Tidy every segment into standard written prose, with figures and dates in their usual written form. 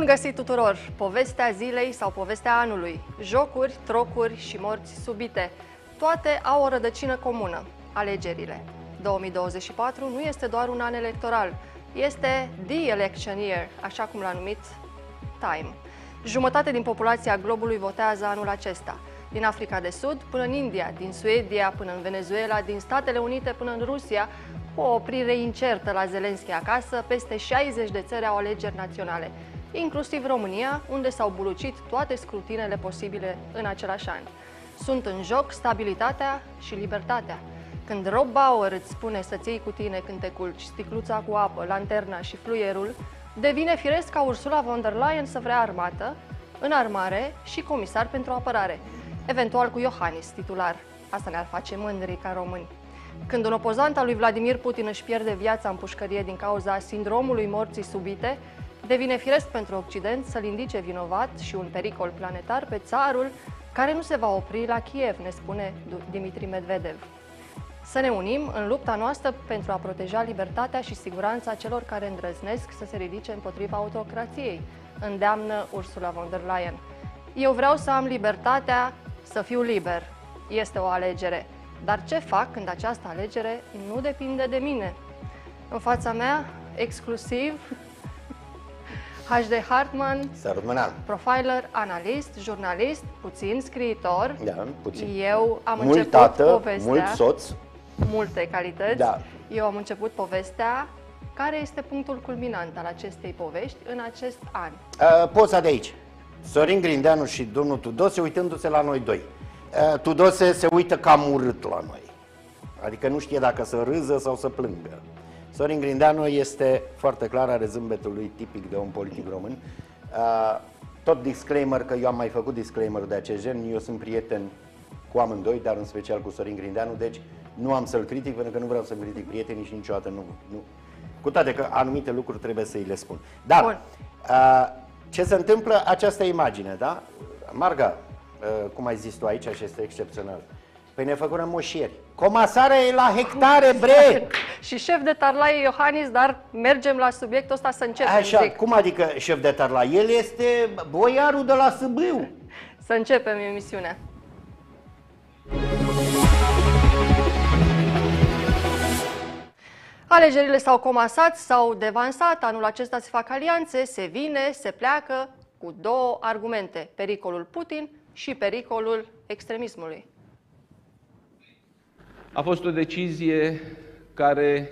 Bun găsit tuturor! Povestea zilei sau povestea anului, jocuri, trocuri și morți subite, toate au o rădăcină comună, alegerile. 2024 nu este doar un an electoral, este The Election Year, așa cum l-a numit Time. Jumătate din populația globului votează anul acesta, din Africa de Sud până în India, din Suedia până în Venezuela, din Statele Unite până în Rusia, cu o oprire incertă la Zelenski acasă, peste 60 de țări au alegeri naționale, inclusiv România, unde s-au bulucit toate scrutinele posibile în același an. Sunt în joc stabilitatea și libertatea. Când Rob Bauer îți spune să-ți iei cu tine cântecul, sticluța cu apă, lanterna și fluierul, devine firesc ca Ursula von der Leyen să vrea armată, înarmare și comisar pentru apărare, eventual cu Iohannis, titular. Asta ne-ar face mândri ca români. Când un opozant al lui Vladimir Putin își pierde viața în pușcărie din cauza sindromului morții subite, devine firesc pentru Occident să-l indice vinovat și un pericol planetar pe țarul care nu se va opri la Kiev, ne spune Dmitri Medvedev. Să ne unim în lupta noastră pentru a proteja libertatea și siguranța celor care îndrăznesc să se ridice împotriva autocrației, îndeamnă Ursula von der Leyen. Eu vreau să am libertatea să fiu liber. Este o alegere. Dar ce fac când această alegere nu depinde de mine? În fața mea, exclusiv, HD Hartman, profiler, analist, jurnalist, puțin scriitor. Da, puțin. Eu am mult început tată, povestea. mult soț. Multe calități. Da. Eu am început povestea. Care este punctul culminant al acestei povești în acest an? Poza de aici. Sorin Grindeanu și domnul Tudose uitându-se la noi doi. Tudose se uită cam urât la noi. Adică nu știe dacă să râză sau să plângă. Sorin Grindeanu este foarte clar, are zâmbetul lui tipic de om politic român. Tot disclaimer, că eu am mai făcut disclaimer de acest gen, eu sunt prieten cu amândoi, dar în special cu Sorin Grindeanu, deci nu am să-l critic, pentru că nu vreau să-mi critic prietenii și niciodată nu. Cu toate că anumite lucruri trebuie să îi le spun. Dar, ce se întâmplă, această imagine, da? Marga, cum ai zis tu aici, și este excepțional. Păi ne făcură moșieri. Comasarea e la hectare, bre! Și șef de tarlaie Iohannis, dar mergem la subiectul ăsta să începem. Așa, zic. cum adică șef de tarlaie? El este boiarul de la Sâbiu. Să începem emisiunea. Alegerile s-au comasat, s-au devansat, anul acesta se fac alianțe, se vine, se pleacă cu două argumente, pericolul Putin și pericolul extremismului. A fost o decizie care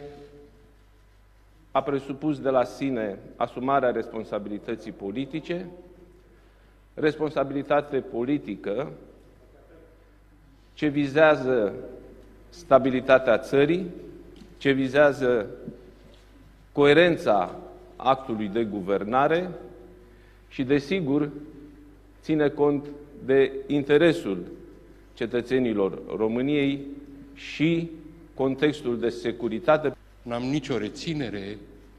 a presupus de la sine asumarea responsabilității politice, responsabilitate politică ce vizează stabilitatea țării, ce vizează coerența actului de guvernare și, desigur, ține cont de interesul cetățenilor României și contextul de securitate. N-am nicio reținere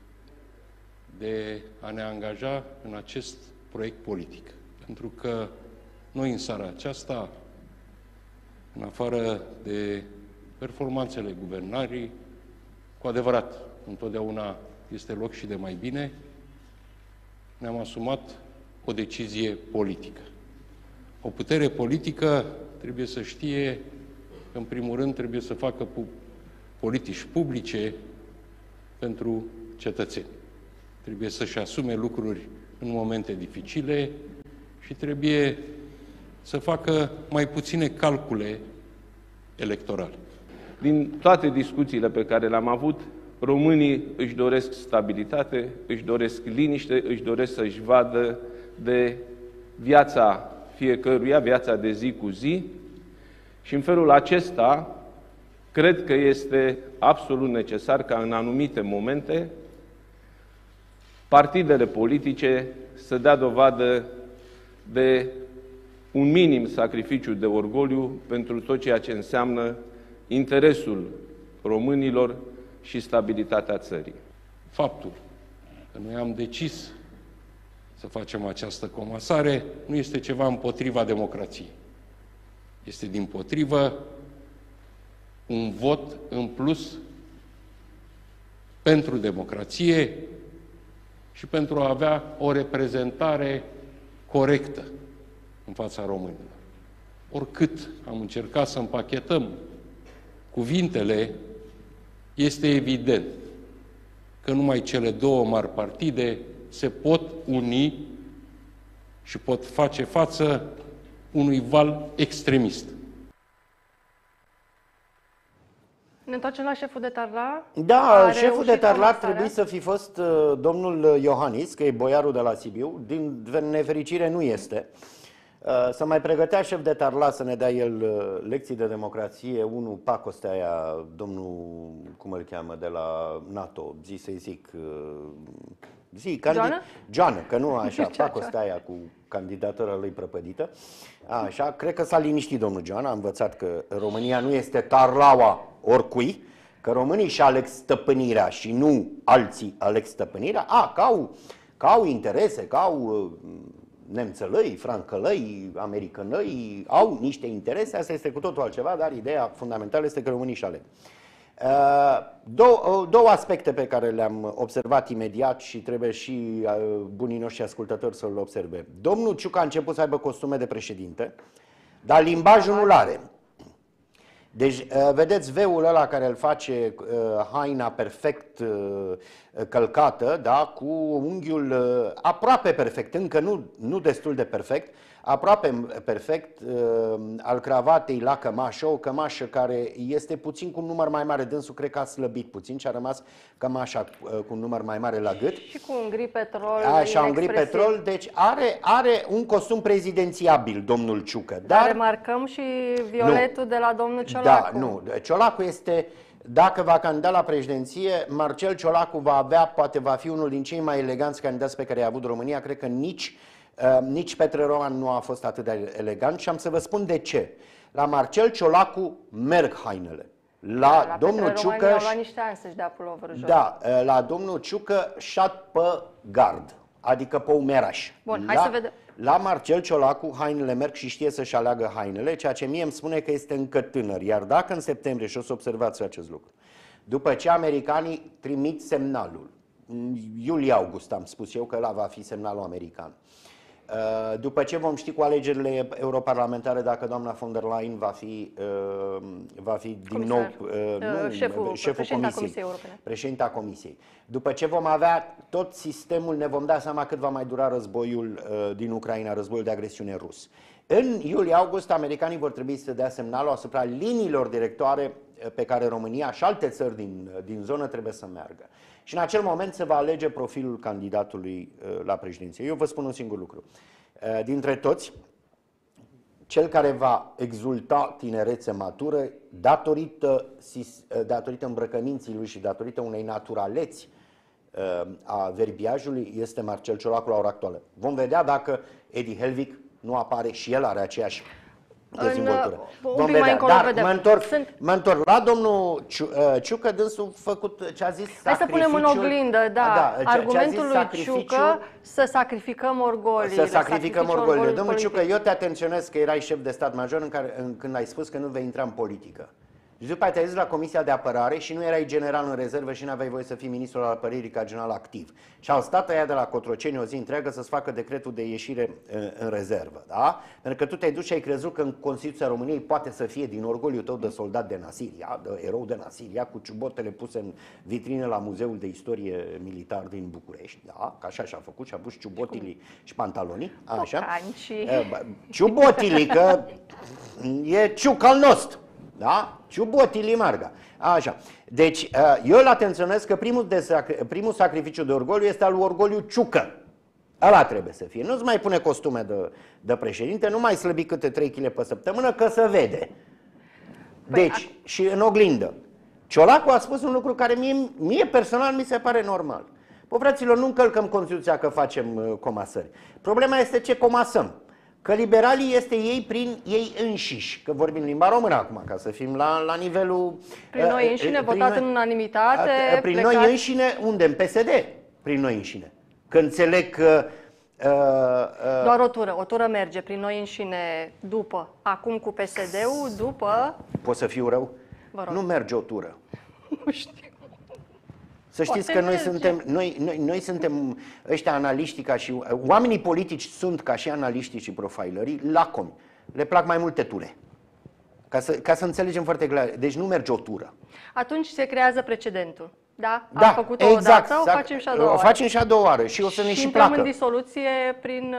de a ne angaja în acest proiect politic, pentru că noi în seara aceasta, în afară de performanțele guvernării, cu adevărat, întotdeauna este loc și de mai bine, ne-am asumat o decizie politică. O putere politică trebuie să știe că, în primul rând, trebuie să facă politici publice pentru cetățeni. Trebuie să-și asume lucruri în momente dificile și trebuie să facă mai puține calcule electorale. Din toate discuțiile pe care le-am avut, românii își doresc stabilitate, își doresc liniște, își doresc să-și vadă de viața fiecăruia, viața de zi cu zi, și în felul acesta cred că este absolut necesar ca în anumite momente partidele politice să dea dovadă de un minim sacrificiu de orgoliu pentru tot ceea ce înseamnă interesul românilor și stabilitatea țării. Faptul că noi am decis să facem această comasare nu este ceva împotriva democrației. Este dimpotrivă un vot în plus pentru democrație, și pentru a avea o reprezentare corectă în fața românilor. Oricât am încercat să împachetăm cuvintele, este evident că numai cele două mari partide se pot uni și pot face față unui val extremist. Ne întoarcem la șeful de Tarla? Da, șeful de Tarla ar trebui să fi fost domnul Iohannis, că e boiarul de la Sibiu. Din nefericire nu este. Să mai pregătea șef de Tarla să ne dea el lecții de democrație. Unul, Pacostea aia, domnul, cum îl cheamă, de la NATO, să-i zic... Joană, că nu așa, Pacostea aia cu candidatura lui prăpădită. Așa, cred că s-a liniștit domnul Joană, a învățat că România nu este Tarlaua oricui, că românii și aleg stăpânirea și nu alții aleg stăpânirea. Că au interese, că au nemțălăi, francălăi, americanăi, au niște interese, asta este cu totul altceva, dar ideea fundamentală este că românii și aleg. Două aspecte pe care le-am observat imediat și trebuie și bunii noștri ascultători să le observe. Domnul Ciucă a început să aibă costume de președinte, dar limbajul nu-l are. Deci, vedeți veul ăla care îl face haina perfect călcată, da, cu unghiul aproape perfect, încă nu destul de perfect, aproape perfect al cravatei la cămașă, o cămașă care este puțin cu un număr mai mare, dânsul cred că a slăbit puțin și a rămas cămașa cu un număr mai mare la gât. Și cu un gri petrol. Așa, un gri petrol, deci are un costum prezidențiabil, domnul Ciucă. Dar remarcăm și violetul de la domnul Ciolacu. Da, nu, Ciolacu este... Dacă va candida la președinție, Marcel Ciolacu poate va fi unul din cei mai eleganți candidați pe care i-a avut România. Cred că nici Petre Roman nu a fost atât de elegant și am să vă spun de ce. La Marcel Ciolacu merg hainele. La domnul Petre Ciucă... Roman la niște ani să-și dea puloverul jos. Da, la domnul Ciucă șat pe gard, adică pe umeraș. Bun, hai să vedem. La Marcel Ciolacu hainele merg și știe să-și aleagă hainele, ceea ce mie îmi spune că este încă tânăr. Iar dacă în septembrie, și o să observați acest lucru, după ce americanii trimit semnalul, iulie-august am spus eu că ăla va fi semnalul american, după ce vom ști cu alegerile europarlamentare dacă doamna von der Leyen va fi din nou șeful Comisiei, președinta Comisiei. După ce vom avea tot sistemul, ne vom da seama cât va mai dura războiul din Ucraina, războiul de agresiune rus. În iulie-august, americanii vor trebui să dea semnalul asupra liniilor directoare pe care România și alte țări din zonă trebuie să meargă. Și în acel moment se va alege profilul candidatului la președinție. Eu vă spun un singur lucru. Dintre toți, cel care va exulta tinerețe matură, datorită îmbrăcăminții lui și datorită unei naturaleți a verbiajului, este Marcel Ciolacu la ora actuală. Vom vedea dacă Edi Helvig nu apare și el are aceeași dezvoltură. Un pic mai încolo vedem. Mă întorc la domnul Ciucă, dânsul făcut ce a zis sacrificiu. Hai să punem în oglindă, argumentul lui Ciucă să sacrificăm orgolii. Să sacrificăm orgolile. Domnul Ciucă, eu te atenționez că erai șef de stat major când ai spus că nu vei intra în politică. Și după aceea te-ai zis la Comisia de Apărare și nu erai general în rezervă și nu aveai voie să fii ministrul al apărării ca general activ. Și au stat aia de la Cotroceni o zi întreagă să-ți facă decretul de ieșire în rezervă. Da? Pentru că tu te-ai dus și ai crezut că în Constituția României poate să fie din orgoliul tău de soldat de Nasiria, de erou de Nasiria, cu ciubotele puse în vitrină la Muzeul de Istorie Militar din București. Da? Că așa și-a făcut și-a pus ciubotilii și pantalonii. Așa. Ciubotilii, că e ciuc al nostru. Da? Ciubotilii marga. Așa. Deci, eu îl atenționez că primul sacrificiu de orgoliu este al lui Orgoliu Ciucă. Ăla trebuie să fie. Nu-ți mai pune costume de președinte, nu mai slăbi câte 3 kg pe săptămână, că se vede. Deci, și în oglindă. Ciolacu a spus un lucru care mie personal mi se pare normal. Păi, fraților, nu încălcăm Constituția că facem comasări. Problema este ce comasăm. Că liberalii este ei prin ei înșiși, că vorbim limba română acum, ca să fim la nivelul... Prin noi înșine, votat în unanimitate, prin noi înșine, unde? În PSD, prin noi înșine. Că înțeleg că... Doar o tură merge prin noi înșine după, acum cu PSD-ul, după... Pot să fiu rău? Vă rog. Nu merge o tură. Nu știu. Să știți că noi suntem ăștia analiștii ca și oamenii politici sunt ca și analiștii și profilerii lacomi. Le plac mai multe ture. Ca să înțelegem foarte clar. Deci nu merge o tură. Atunci se creează precedentul. Da? Da, Am făcut-o exact, o dată, o facem și a doua oară. O facem și a doua oară și o să ne și intrăm placă. în disoluție prin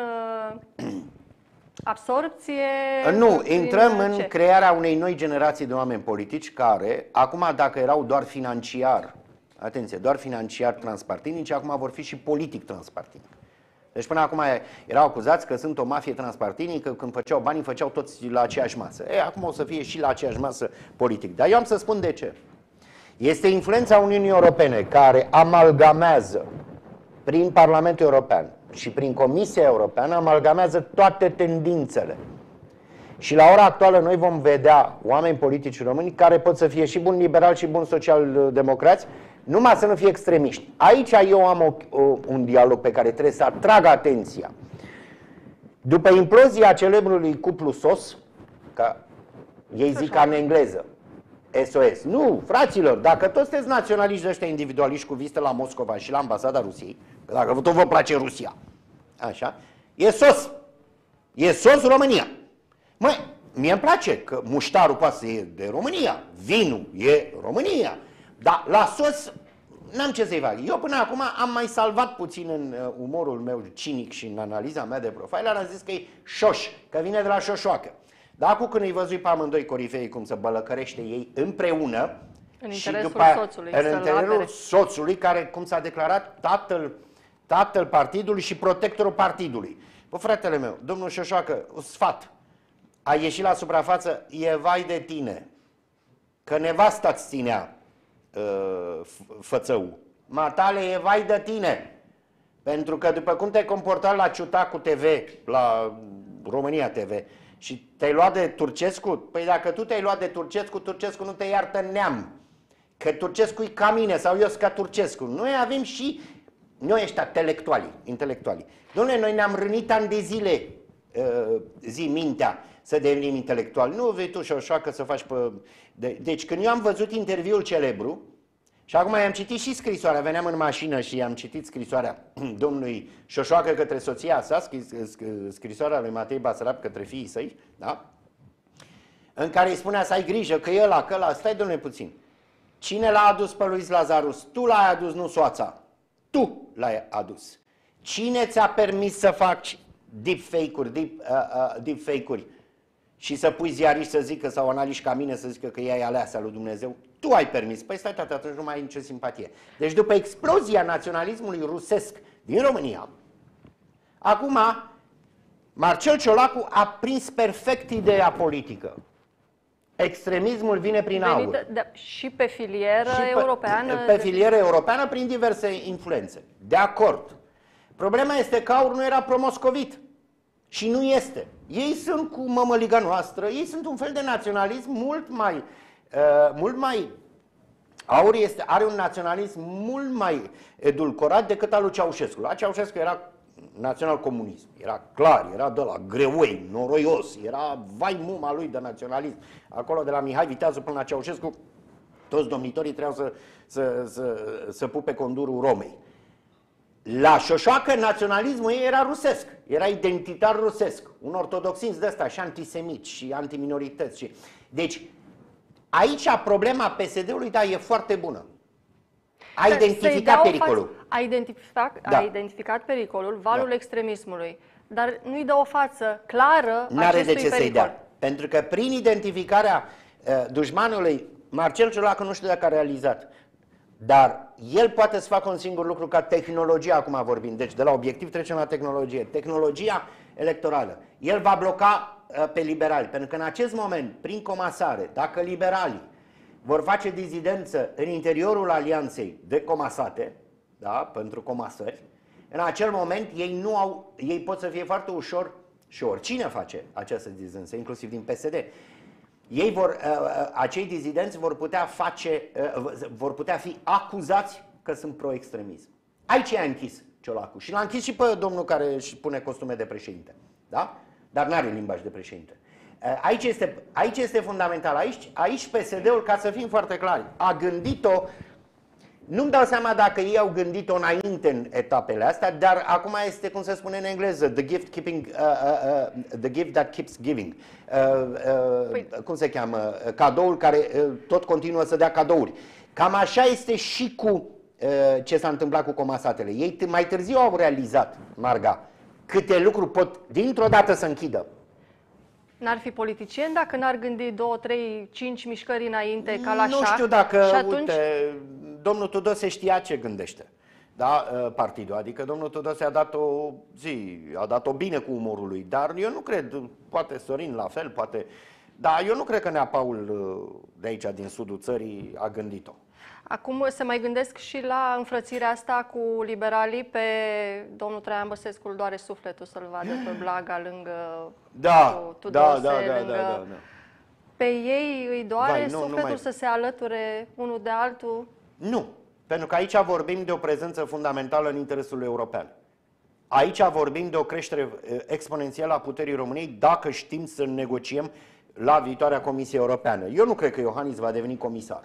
absorpție? Nu, intrăm în crearea unei noi generații de oameni politici care, acum dacă erau doar financiar, atenție, doar financiar transpartinici, acum vor fi și politic transpartinici. Deci până acum erau acuzați că sunt o mafie transpartinică, când făceau banii, făceau toți la aceeași masă. Acum o să fie și la aceeași masă politic. Dar eu am să spun de ce. Este influența Uniunii Europene care amalgamează prin Parlamentul European și prin Comisia Europeană, amalgamează toate tendințele. Și la ora actuală noi vom vedea oameni politici români care pot să fie și buni liberali și buni social-democrați, numai să nu fie extremiști. Aici eu am un dialog pe care trebuie să atrag atenția. După implozia celebrului cuplu SOS, că ei zic ca în engleză, SOS. Nu, fraților, dacă toți sunteți naționaliști de ăștia individualiști cu vizite la Moscova și la ambasada Rusiei, că dacă tot vă place Rusia, așa, e SOS. E SOS România. Măi, mie îmi place că muștarul poate să e de România, vinul e România, dar la SOS n-am ce să-i fac. Eu până acum am mai salvat puțin în umorul meu cinic și în analiza mea de profil, am zis că e șoș, că vine de la șoșoacă. Dar acum când îi văzui pe amândoi corifei cum să bălăcărește ei împreună în și interesul după soțului, în interesul soțului care, cum s-a declarat, tatăl partidului și protectorul partidului. Bă, fratele meu, domnul Șoșoacă, un sfat, a ieșit la suprafață, e vai de tine, că nevasta-ți ținea fățăul. Matale, e vai de tine, pentru că după cum te-ai comportat la Ciutacu TV, la România TV, și te-ai luat de Turcescu? Păi dacă tu te-ai luat de Turcescu, Turcescu nu te iartă neam. Că Turcescu e ca mine sau eu sunt ca Turcescu. Noi avem și, noi ăștia intelectuali. Dom'le, noi ne-am rănit ani de zile, zi mintea, să devenim intelectuali. Nu vei tu Șoșoacă să faci pe... Deci când eu am văzut interviul celebru, și acum i-am citit și scrisoarea, veneam în mașină și i-am citit scrisoarea domnului Șoșoacă către soția sa, scrisoarea lui Matei Basarab către fiii săi, da? În care îi spunea să ai grijă că ăla, stai domnule puțin. Cine l-a adus pe Luis Lazarus? Tu l-ai adus, nu soața. Tu l-ai adus. Cine ți-a permis să faci deepfake-uri și să pui ziariști să zică sau analiști ca mine să zică că ea e aleasa lui Dumnezeu? Tu ai permis. Păi stai, tata, atunci nu mai ai nicio simpatie. Deci după explozia naționalismului rusesc din România, acum Marcel Ciolacu a prins perfect ideea politică. Extremismul vine prin aur. Și pe filieră europeană. Pe filieră europeană prin diverse influențe. De acord. Problema este că aur nu era promoscovit. Și nu este. Ei sunt cu mămăliga noastră, ei sunt un fel de naționalism mult mai Aur are un naționalism mult mai edulcorat decât al lui Ceaușescu. La Ceaușescu era național-comunism, era clar, era de la greuei, noroios, era vai muma lui de naționalism. Acolo de la Mihai Viteazu până la Ceaușescu, toți domnitorii trebuiau să pupe condurul Romei. La Șoșoacă naționalismul ei era rusesc, era identitar rusesc, un ortodoxism de ăsta și antisemiți și antiminorități. Deci aici problema PSD-ului, da, e foarte bună. A identificat pericolul. A identificat pericolul, valul extremismului, dar nu-i dă o față clară acestui pericol. Să-i dea. Pentru că prin identificarea dușmanului, Marcel Ciolacu nu știu dacă a realizat, dar el poate să facă un singur lucru ca tehnologia, acum vorbim. Deci de la obiectiv trecem la tehnologie. Tehnologia electorală. El va bloca pe liberali, pentru că în acest moment, prin comasare, dacă liberalii vor face dizidență în interiorul alianței de comasate, da, pentru comasări, în acel moment ei pot să fie foarte ușor, și oricine face această dizidență, inclusiv din PSD, acei dizidenți vor putea fi acuzați că sunt pro-extremism. Aici i-a închis Ciolacu și l-a închis și pe domnul care își pune costume de președinte, da? Dar n-are limbaj de președinte. Aici este fundamental. Aici PSD-ul, ca să fim foarte clari, a gândit-o Nu-mi dau seama dacă ei au gândit-o înainte în etapele astea, dar acum este, cum se spune în engleză, the gift that keeps giving. Cum se cheamă? Cadoul care tot continuă să dea cadouri. Cam așa este și cu ce s-a întâmplat cu comasatele. Ei mai târziu au realizat, Marga, câte lucruri pot dintr-o dată să închidă. N-ar fi politicieni dacă n-ar gândi 2, 3, 5 mișcări înainte ca la șah? Nu știu dacă, și atunci... uite, domnul Tudose știa ce gândește, da, partidul. Adică domnul Tudose a dat-o bine cu umorul lui, dar eu nu cred, poate Sorin la fel, poate... Dar eu nu cred că Nea Paul de aici, din sudul țării, a gândit-o. Acum se mai gândesc și la înfrățirea asta cu liberalii. Pe domnul Traian Băsescu îl doare sufletul să-l vadă pe Blaga lângă Tudose, lângă... Pe ei îi doare sufletul să se alăture unul de altul? Nu, pentru că aici vorbim de o prezență fundamentală în interesul european. Aici vorbim de o creștere exponențială a puterii României dacă știm să negociem la viitoarea Comisie Europeană. Eu nu cred că Iohannis va deveni comisar.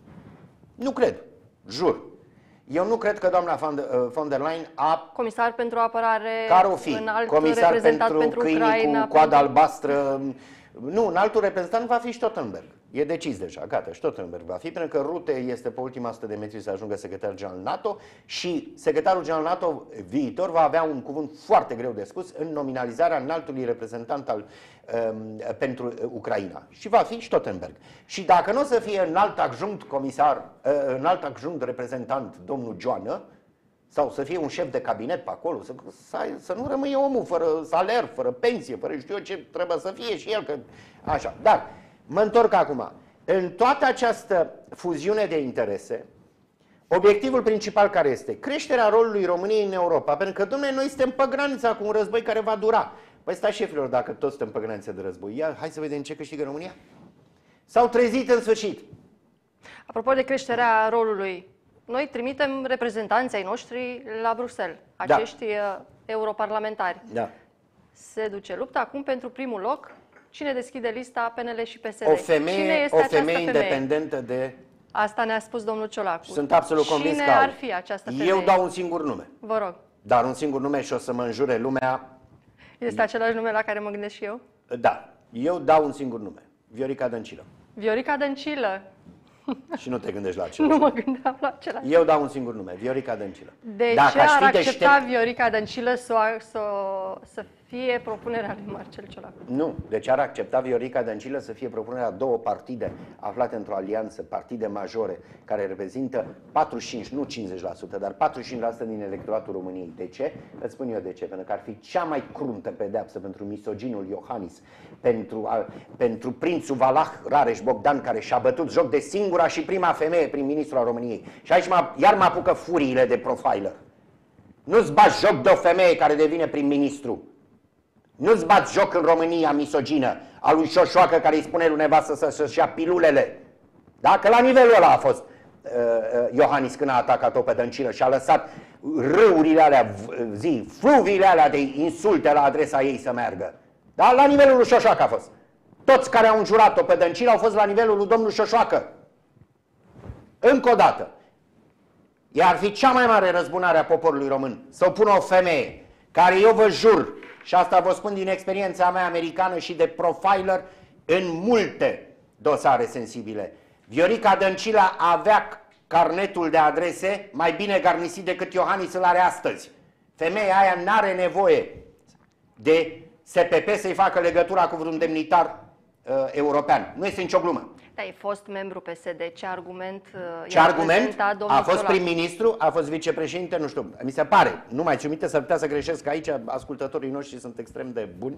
Nu cred, jur. Eu nu cred că doamna von der Leyen a... Comisar pentru apărare, care o fi? Comisar pentru câinii Ucraina, cu coada albastră. Nu, un altul reprezentant va fi Stoltenberg. E decis deja, gata, Stoltenberg va fi, pentru că Rutte este pe ultima 100 de metri să ajungă secretar general NATO și secretarul general NATO viitor va avea un cuvânt foarte greu de spus în nominalizarea înaltului reprezentant pentru Ucraina. Și va fi Stoltenberg. Și dacă nu o să fie înalt adjunct comisar, înalt adjunct reprezentant domnul Joană, sau să fie un șef de cabinet pe acolo, să nu rămâie omul fără saler, fără pensie, fără știu eu ce trebuie să fie și el. Așa. Dar mă întorc acum. În toată această fuziune de interese, obiectivul principal care este? Creșterea rolului României în Europa. Pentru că, dom'le, noi suntem pe granița cu un război care va dura. Păi stai, șefilor, dacă toți suntem pe granița de război, ia, hai să vedem ce câștigă România. S-au trezit în sfârșit. Apropo de creșterea rolului, noi trimitem reprezentanții ai noștri la Bruxelles, acești europarlamentari. Da. Se duce lupta acum pentru primul loc. Cine deschide lista PNL și PSD? O femeie independentă de... Asta ne-a spus domnul Ciolacu. Sunt absolut convins că Cine ar fi această femeie? Eu dau un singur nume. Vă rog. Dar un singur nume și o să mă înjure lumea. Este același nume la care mă gândesc și eu? Da. Eu dau un singur nume. Viorica Dăncilă. Viorica Dăncilă. Și nu te gândești la același. Nu mă gândeam la același. Eu dau un singur nume. Viorica Dăncilă. De ce ar accepta Viorica Dăncilă să fie propunerea lui Marcel Ciolacu? Nu. Deci ar accepta Viorica Dăncilă să fie propunerea a două partide aflate într-o alianță, partide majore, care reprezintă 45, nu 50%, dar 45% din electoratul României. De ce? Îți spun eu de ce. Pentru că ar fi cea mai cruntă pedeapsă pentru misoginul Iohannis, pentru prințul Valah Rareș Bogdan, care și-a bătut joc de singura și prima femeie prim-ministru a României. Și aici iar mă apucă furiile de profiler. Nu-ți bați joc de o femeie care devine prim-ministru. Nu-ți bați joc în România misogină a lui Șoșoacă care îi spune lui nevastă să-și ia pilulele. Dacă la nivelul ăla a fost Iohannis când a atacat-o pe Dăncilă și a lăsat râurile alea, fluviile alea de insulte la adresa ei să meargă. Da? La nivelul lui Șoșoacă a fost. Toți care au înjurat-o pe Dăncilă au fost la nivelul lui domnul Șoșoacă. Încă o dată. Ar fi cea mai mare răzbunare a poporului român să o pună o femeie care, eu vă jur, și asta vă spun din experiența mea americană și de profiler în multe dosare sensibile. Viorica Dăncilă avea carnetul de adrese mai bine garnisit decât Iohannis îl are astăzi. Femeia aia n-are nevoie de SPP să-i facă legătura cu vreun demnitar european. Nu este nicio glumă. Da, e fost membru PSD. Ce argument a fost prim-ministru, a fost vicepreședinte, nu știu, mi se pare, nu mai țin minte, s-ar putea să greșesc aici, ascultătorii noștri sunt extrem de buni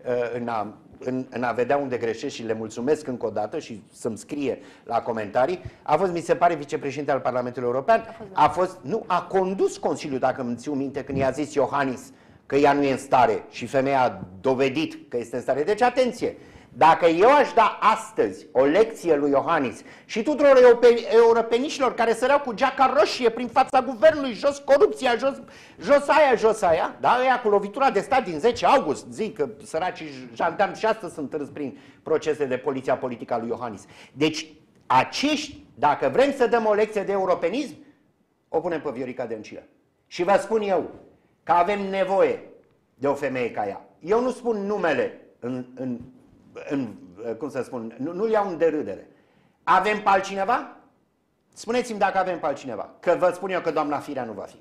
în a vedea unde greșesc și le mulțumesc încă o dată și să-mi scrie la comentarii. A fost, mi se pare, vicepreședinte al Parlamentului European, a condus Consiliul, dacă îmi țiu minte, când i-a zis Iohannis că ea nu e în stare și femeia a dovedit că este în stare. Deci, atenție! Dacă eu aș da astăzi o lecție lui Iohannis și tuturor europeniștilor care săreau cu geaca roșie prin fața guvernului, jos corupția, jos aia, da, ăia cu lovitura de stat din 10 august, zic că săracii jandarmi și astăzi sunt târzi prin procese de poliția politică a lui Iohannis. Deci, acești, dacă vrem să dăm o lecție de europenism, o punem pe Viorica Dăncilă. Și vă spun eu că avem nevoie de o femeie ca ea. Eu nu spun numele cum să spun, nu-l iau în derâdere. Avem pe altcineva? Spuneți-mi dacă avem pe altcineva. Că vă spun eu că doamna Firea nu va fi.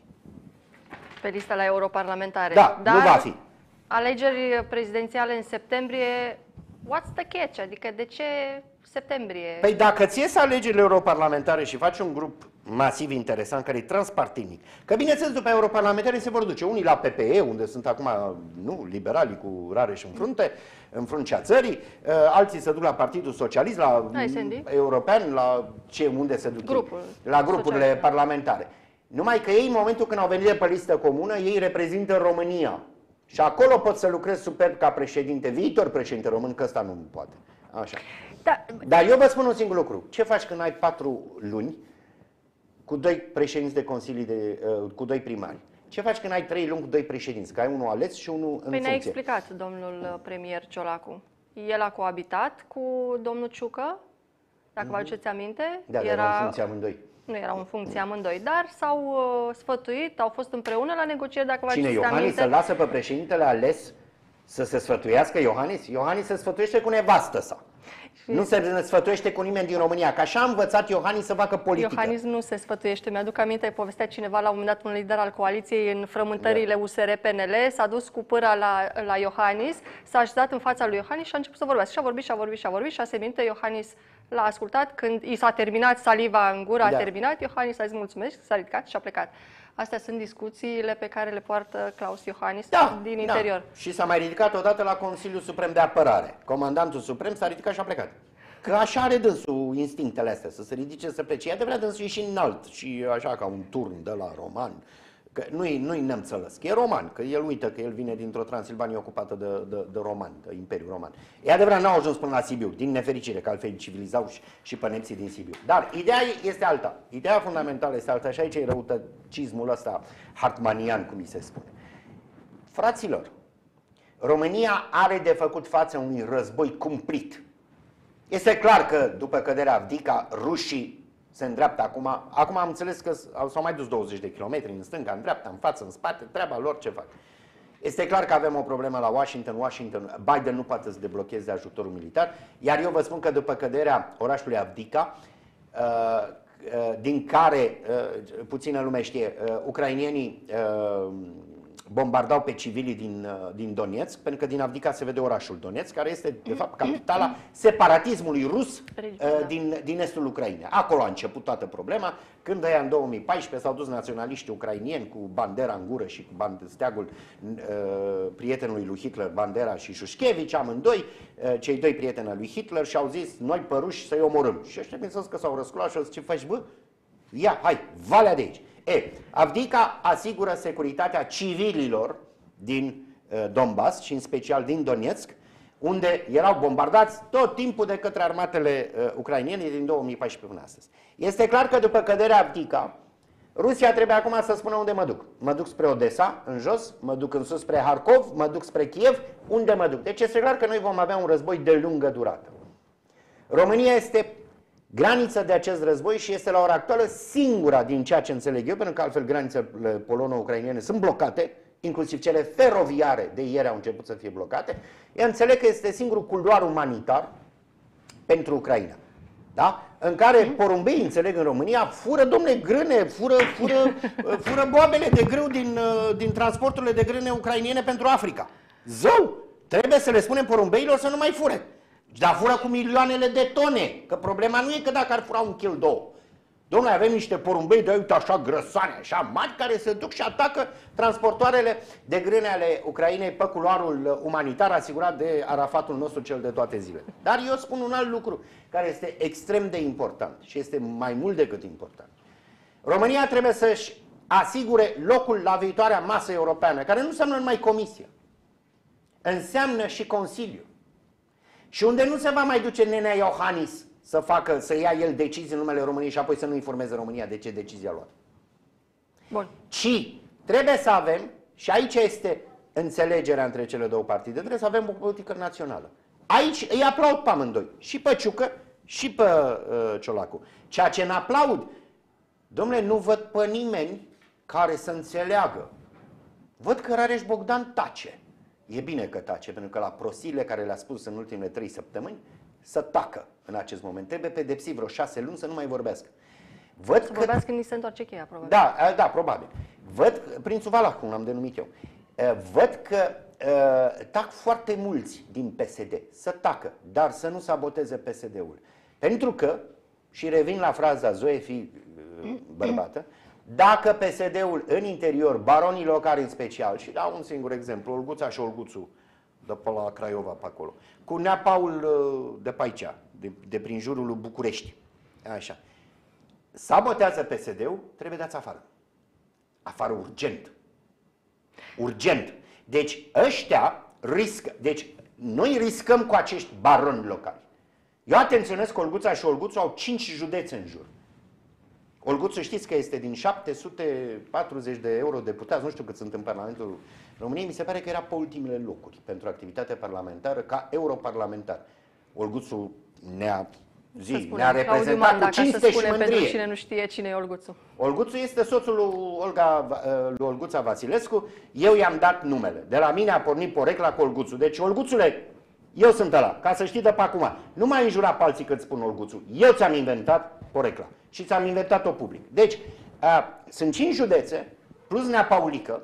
Pe lista la europarlamentare. Da, dar nu va fi. Alegeri prezidențiale în septembrie, what's the catch? Adică de ce septembrie? Păi dacă ți ies alegerile europarlamentare și faci un grup masiv interesant, care e transpartinic, că bineînțeles după europarlamentare se vor duce unii la PPE, unde sunt acum liberalii cu Rareș în fruncea țării, alții se duc la Partidul Socialist, la European, la unde se duc la grupurile parlamentare. Numai că ei, în momentul când au venit de pe listă comună, ei reprezintă România. Și acolo pot să lucrez superb ca președinte, viitor președinte român, că ăsta nu poate. Așa. Dar eu vă spun un singur lucru. Ce faci când ai 4 luni cu 2 președinți de consilii, cu 2 primari? Ce faci când ai 3 luni cu 2 președinți? Că ai unul ales și unul în funcție. Ne-a explicat domnul premier Ciolacu. El a coabitat cu domnul Ciucă, dacă vă aduceți aminte. Da, era în funcție amândoi. Nu erau în funcție amândoi, dar s-au sfătuit, au fost împreună la negocieri, dacă vă aduceți aminte. Cine, Iohannis să lasă pe președintele ales să se sfătuiască? Iohannis? Iohannis se sfătuiește cu nevastă sa. Nu se sfătuiește cu nimeni din România, că așa a învățat Iohannis să facă politică. Iohannis nu se sfătuiește. Mi-aduc aminte, povestea cineva la un moment dat, un lider al coaliției în frământările USR-PNL, s-a dus cu pâra la Iohannis, s-a așezat în fața lui Iohannis și a început să vorbească. Și a vorbit, 6 minute, Iohannis l-a ascultat, când i s-a terminat saliva în gură, a terminat, Iohannis a zis mulțumesc, s-a ridicat și a plecat. Astea sunt discuțiile pe care le poartă Claus Iohannis din interior. Și s-a mai ridicat odată la Consiliul Suprem de Apărare. Comandantul Suprem s-a ridicat și a plecat. Că așa are dânsul instinctele astea, să se ridice, să plece. E adevărat, dânsul e și înalt și așa ca un turn de la roman. Că nu-i nemțălăsc, e roman, că el uită că el vine dintr-o Transilvanie ocupată de roman, de Imperiul Roman. E adevărat, n-au ajuns până la Sibiu, din nefericire, că altfel civilizau și pe nemții din Sibiu. Dar ideea este alta, ideea fundamentală este alta și aici e răutăcismul ăsta hartmanian, cum mi se spune. Fraților, România are de făcut față unui război cumplit. Este clar că după căderea Avdica, rușii se îndreaptă acum. Acum am înțeles că s-au mai dus 20 de kilometri în stânga, în dreapta, în față, în spate, treaba lor ce fac. Este clar că avem o problemă la Washington. Biden nu poate să deblocheze ajutorul militar, iar eu vă spun că după căderea orașului Avdica, din care, puțină lume știe, ucrainienii bombardau pe civilii din Donetsk, pentru că din Avdica se vede orașul Donetsk, care este, de fapt, capitala separatismului rus din estul Ucrainei. Acolo a început toată problema, când ăia în 2014 s-au dus naționaliștii ucrainieni cu bandera în gură și cu steagul prietenului lui Hitler, Bandera și Șușchevici, amândoi, cei 2 prieteni al lui Hitler, și au zis, noi pe ruși să-i omorâm. Și ăștia bineînțeles că s-au răsculat și au zis, ce faci, bă? Ia, hai, valea de aici. Avdica asigură securitatea civililor din Donbass și în special din Donetsk, unde erau bombardați tot timpul de către armatele ucrainene din 2014 până astăzi. Este clar că după căderea Avdica, Rusia trebuie acum să spună unde mă duc. Mă duc spre Odessa, în jos, mă duc în sus spre Harkov, mă duc spre Kiev, unde mă duc? Deci este clar că noi vom avea un război de lungă durată. România este granița de acest război și este la ora actuală singura, din ceea ce înțeleg eu, pentru că altfel granițele polono-ucrainene sunt blocate, inclusiv cele feroviare de ieri au început să fie blocate. Eu înțeleg că este singurul culoar umanitar pentru Ucraina, da? În care porumbeii, înțeleg, în România fură, domne, grâne, fură boabele de grâu din transporturile de grâne ucrainene pentru Africa. Zău! Trebuie să le spunem porumbeilor să nu mai fure. Dar fură cu milioanele de tone, că problema nu e că dacă ar fura 1 kg, 2. Dom'le, avem niște porumbei de uite așa grăsane, așa mari, care se duc și atacă transportoarele de grâne ale Ucrainei pe culoarul umanitar asigurat de Arafatul nostru cel de toate zilele. Dar eu spun un alt lucru care este extrem de important și este mai mult decât important. România trebuie să-și asigure locul la viitoarea masă europeană, care nu înseamnă numai Comisie, înseamnă și Consiliu. Și unde nu se va mai duce nenea Iohannis să ia el decizii în numele României și apoi să nu informeze România de ce decizia luat. Bun. Ci trebuie să avem, și aici este înțelegerea între cele două partide, trebuie să avem o politică națională. Aici îi aplaud pe amândoi, și pe Ciucă și pe Ciolacu. Ceea ce n-aplaud, Dom'le, nu văd pe nimeni care să înțeleagă. Văd că Rareș Bogdan tace. E bine că tace, pentru că la prostiile care le-a spus în ultimele 3 săptămâni, să tacă în acest moment. Trebuie pedepsit vreo 6 luni să nu mai vorbească. Văd Să că... vorbească când ni se întoarce cheia, probabil. Da, probabil. Văd, prințul Valahul l-am denumit eu, văd că tac foarte mulți din PSD, să tacă, dar să nu saboteze PSD-ul. Pentru că, și revin la fraza Zoe, fi bărbată, dacă PSD-ul în interior, baronii locali în special, și dau un singur exemplu, Olguța și Olguțu, de pe la Craiova, pe acolo, cu Nea Paul de pe aici, de prin jurul lui București, așa, sabotează PSD-ul, trebuie dați afară. Afară urgent. Urgent. Deci ăștia riscă, deci noi riscăm cu acești baroni locali. Eu atenționez că Olguța și Olguțu au 5 județe în jur. Olguțu știți că este din 740 de eurodeputați, nu știu cât sunt în Parlamentul României, mi se pare că era pe ultimele locuri pentru activitatea parlamentară ca europarlamentar. Olguțu ne-a reprezentat cu cinste și mândrie. Pentru cine nu știe cine e Olguțu. Olguțu este soțul lui Olguța Vasilescu. Eu i-am dat numele. De la mine a pornit porecla cu Olguțu. Deci, Olguțule, eu sunt ăla, ca să știi de pe acum. Nu mai înjura pe alții că îți spun Olguțu. Eu ți-am inventat porecla și ți-am inventat-o public. Deci, sunt 5 județe, plus Nea Paulică,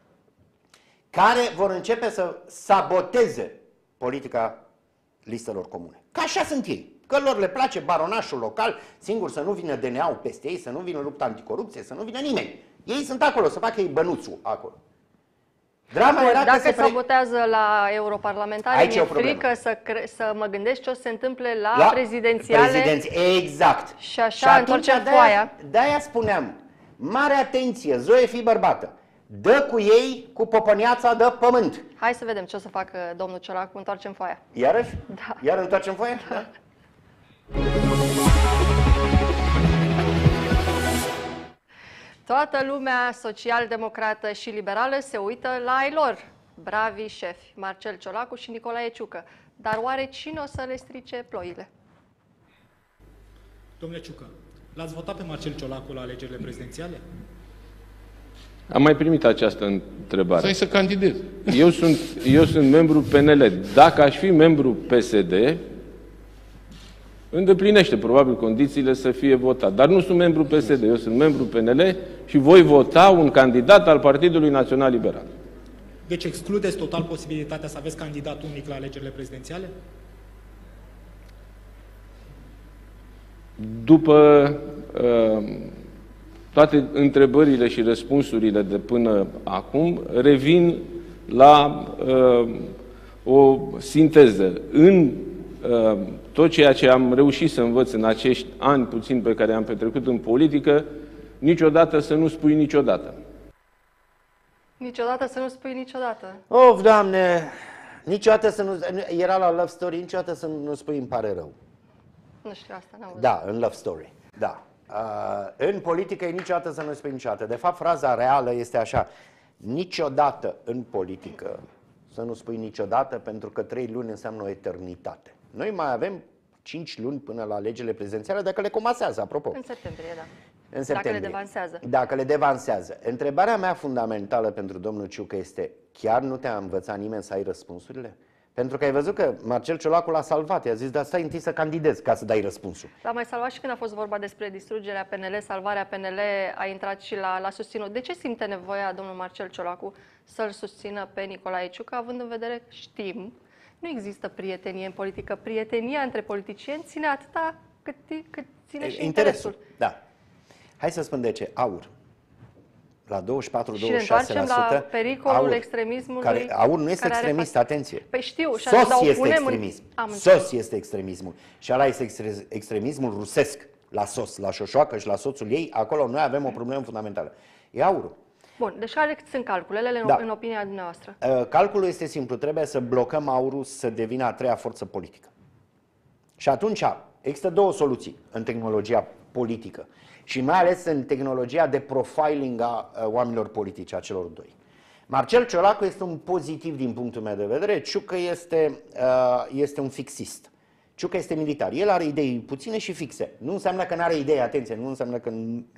care vor începe să saboteze politica listelor comune. Că așa sunt ei. Că lor le place baronașul local, singur să nu vină DNA-ul peste ei, să nu vină lupta anticorupție, să nu vină nimeni. Ei sunt acolo, să facă ei bănuțul acolo. Drama era dacă că sabotează la europarlamentare, mi-e frică să mă gândesc ce o să se întâmple la prezidențiale. Exact. Și așa întorcem foaia. De-aia spuneam, mare atenție, Zoe, fii bărbată. Dă cu ei cu popăniața de pământ. Hai să vedem ce o să facă domnul Ciolacu, întoarcem foaia. Iarăși? Da. Iar întoarcem foaia? Da. Toată lumea social-democrată și liberală se uită la ai lor, bravii șefi, Marcel Ciolacu și Nicolae Ciucă. Dar oare cine o să le strice ploile? Domnule Ciucă, l-ați votat pe Marcel Ciolacu la alegerile prezidențiale? Am mai primit această întrebare. Stai să candidez. Eu sunt membru PNL. Dacă aș fi membru PSD, îndeplinește probabil condițiile să fie votat. Dar nu sunt membru PSD, eu sunt membru PNL și voi vota un candidat al Partidului Național Liberal. Deci excludeți total posibilitatea să aveți candidat unic la alegerile prezidențiale? După toate întrebările și răspunsurile de până acum, revin la o sinteză. În tot ceea ce am reușit să învăț în acești ani puțin pe care am petrecut în politică, niciodată să nu spui niciodată. Niciodată să nu spui niciodată. Of, Doamne, niciodată să nu... Era la Love Story, niciodată să nu spui îmi pare rău. Nu știu, asta n-am văzut. Da, în Love Story, da. În politică e niciodată să nu spui niciodată. De fapt, fraza reală este așa: niciodată în politică să nu spui niciodată, pentru că 3 luni înseamnă o eternitate. Noi mai avem 5 luni până la alegerile prezidențiale, dacă le comasează, apropo. În septembrie, da. În septembrie. Dacă le devansează. Dacă le devansează. Întrebarea mea fundamentală pentru domnul Ciucă este: chiar nu te-a învățat nimeni să ai răspunsurile? Pentru că ai văzut că Marcel Ciolacu l-a salvat. I-a zis, dar stai întâi să candidezi ca să dai răspunsul. L-a mai salvat și când a fost vorba despre distrugerea PNL, salvarea PNL, a intrat și l-a susținut. De ce simte nevoia domnul Marcel Ciolacu să-l susțină pe Nicolae Ciucă, având în vedere că știm, nu există prietenie în politică. Prietenia între politicieni ține atâta cât ține și interesul. Da. Hai să spun de ce. Aur. La 24-26%. Și ne întoarcem la pericolul extremismului. Aur nu este extremist, atenție. Păi știu, și SOS este extremism. SOS este extremismul. Și ăla este extremismul rusesc. La SOS, la Șoșoacă și la soțul ei, acolo noi avem o problemă fundamentală. E aurul. Bun, deci care sunt calculele în opinia dumneavoastră? Calculul este simplu. Trebuie să blocăm aurul să devină a 3-a forță politică. Și atunci există 2 soluții în tehnologia politică. Și mai ales în tehnologia de profiling a oamenilor politici, a celor 2. Marcel Ciolacu este un pozitiv din punctul meu de vedere. Ciucă este un fixist. Ciucă este militar. El are idei puține și fixe. Nu înseamnă că nu are idei, atenție, nu înseamnă că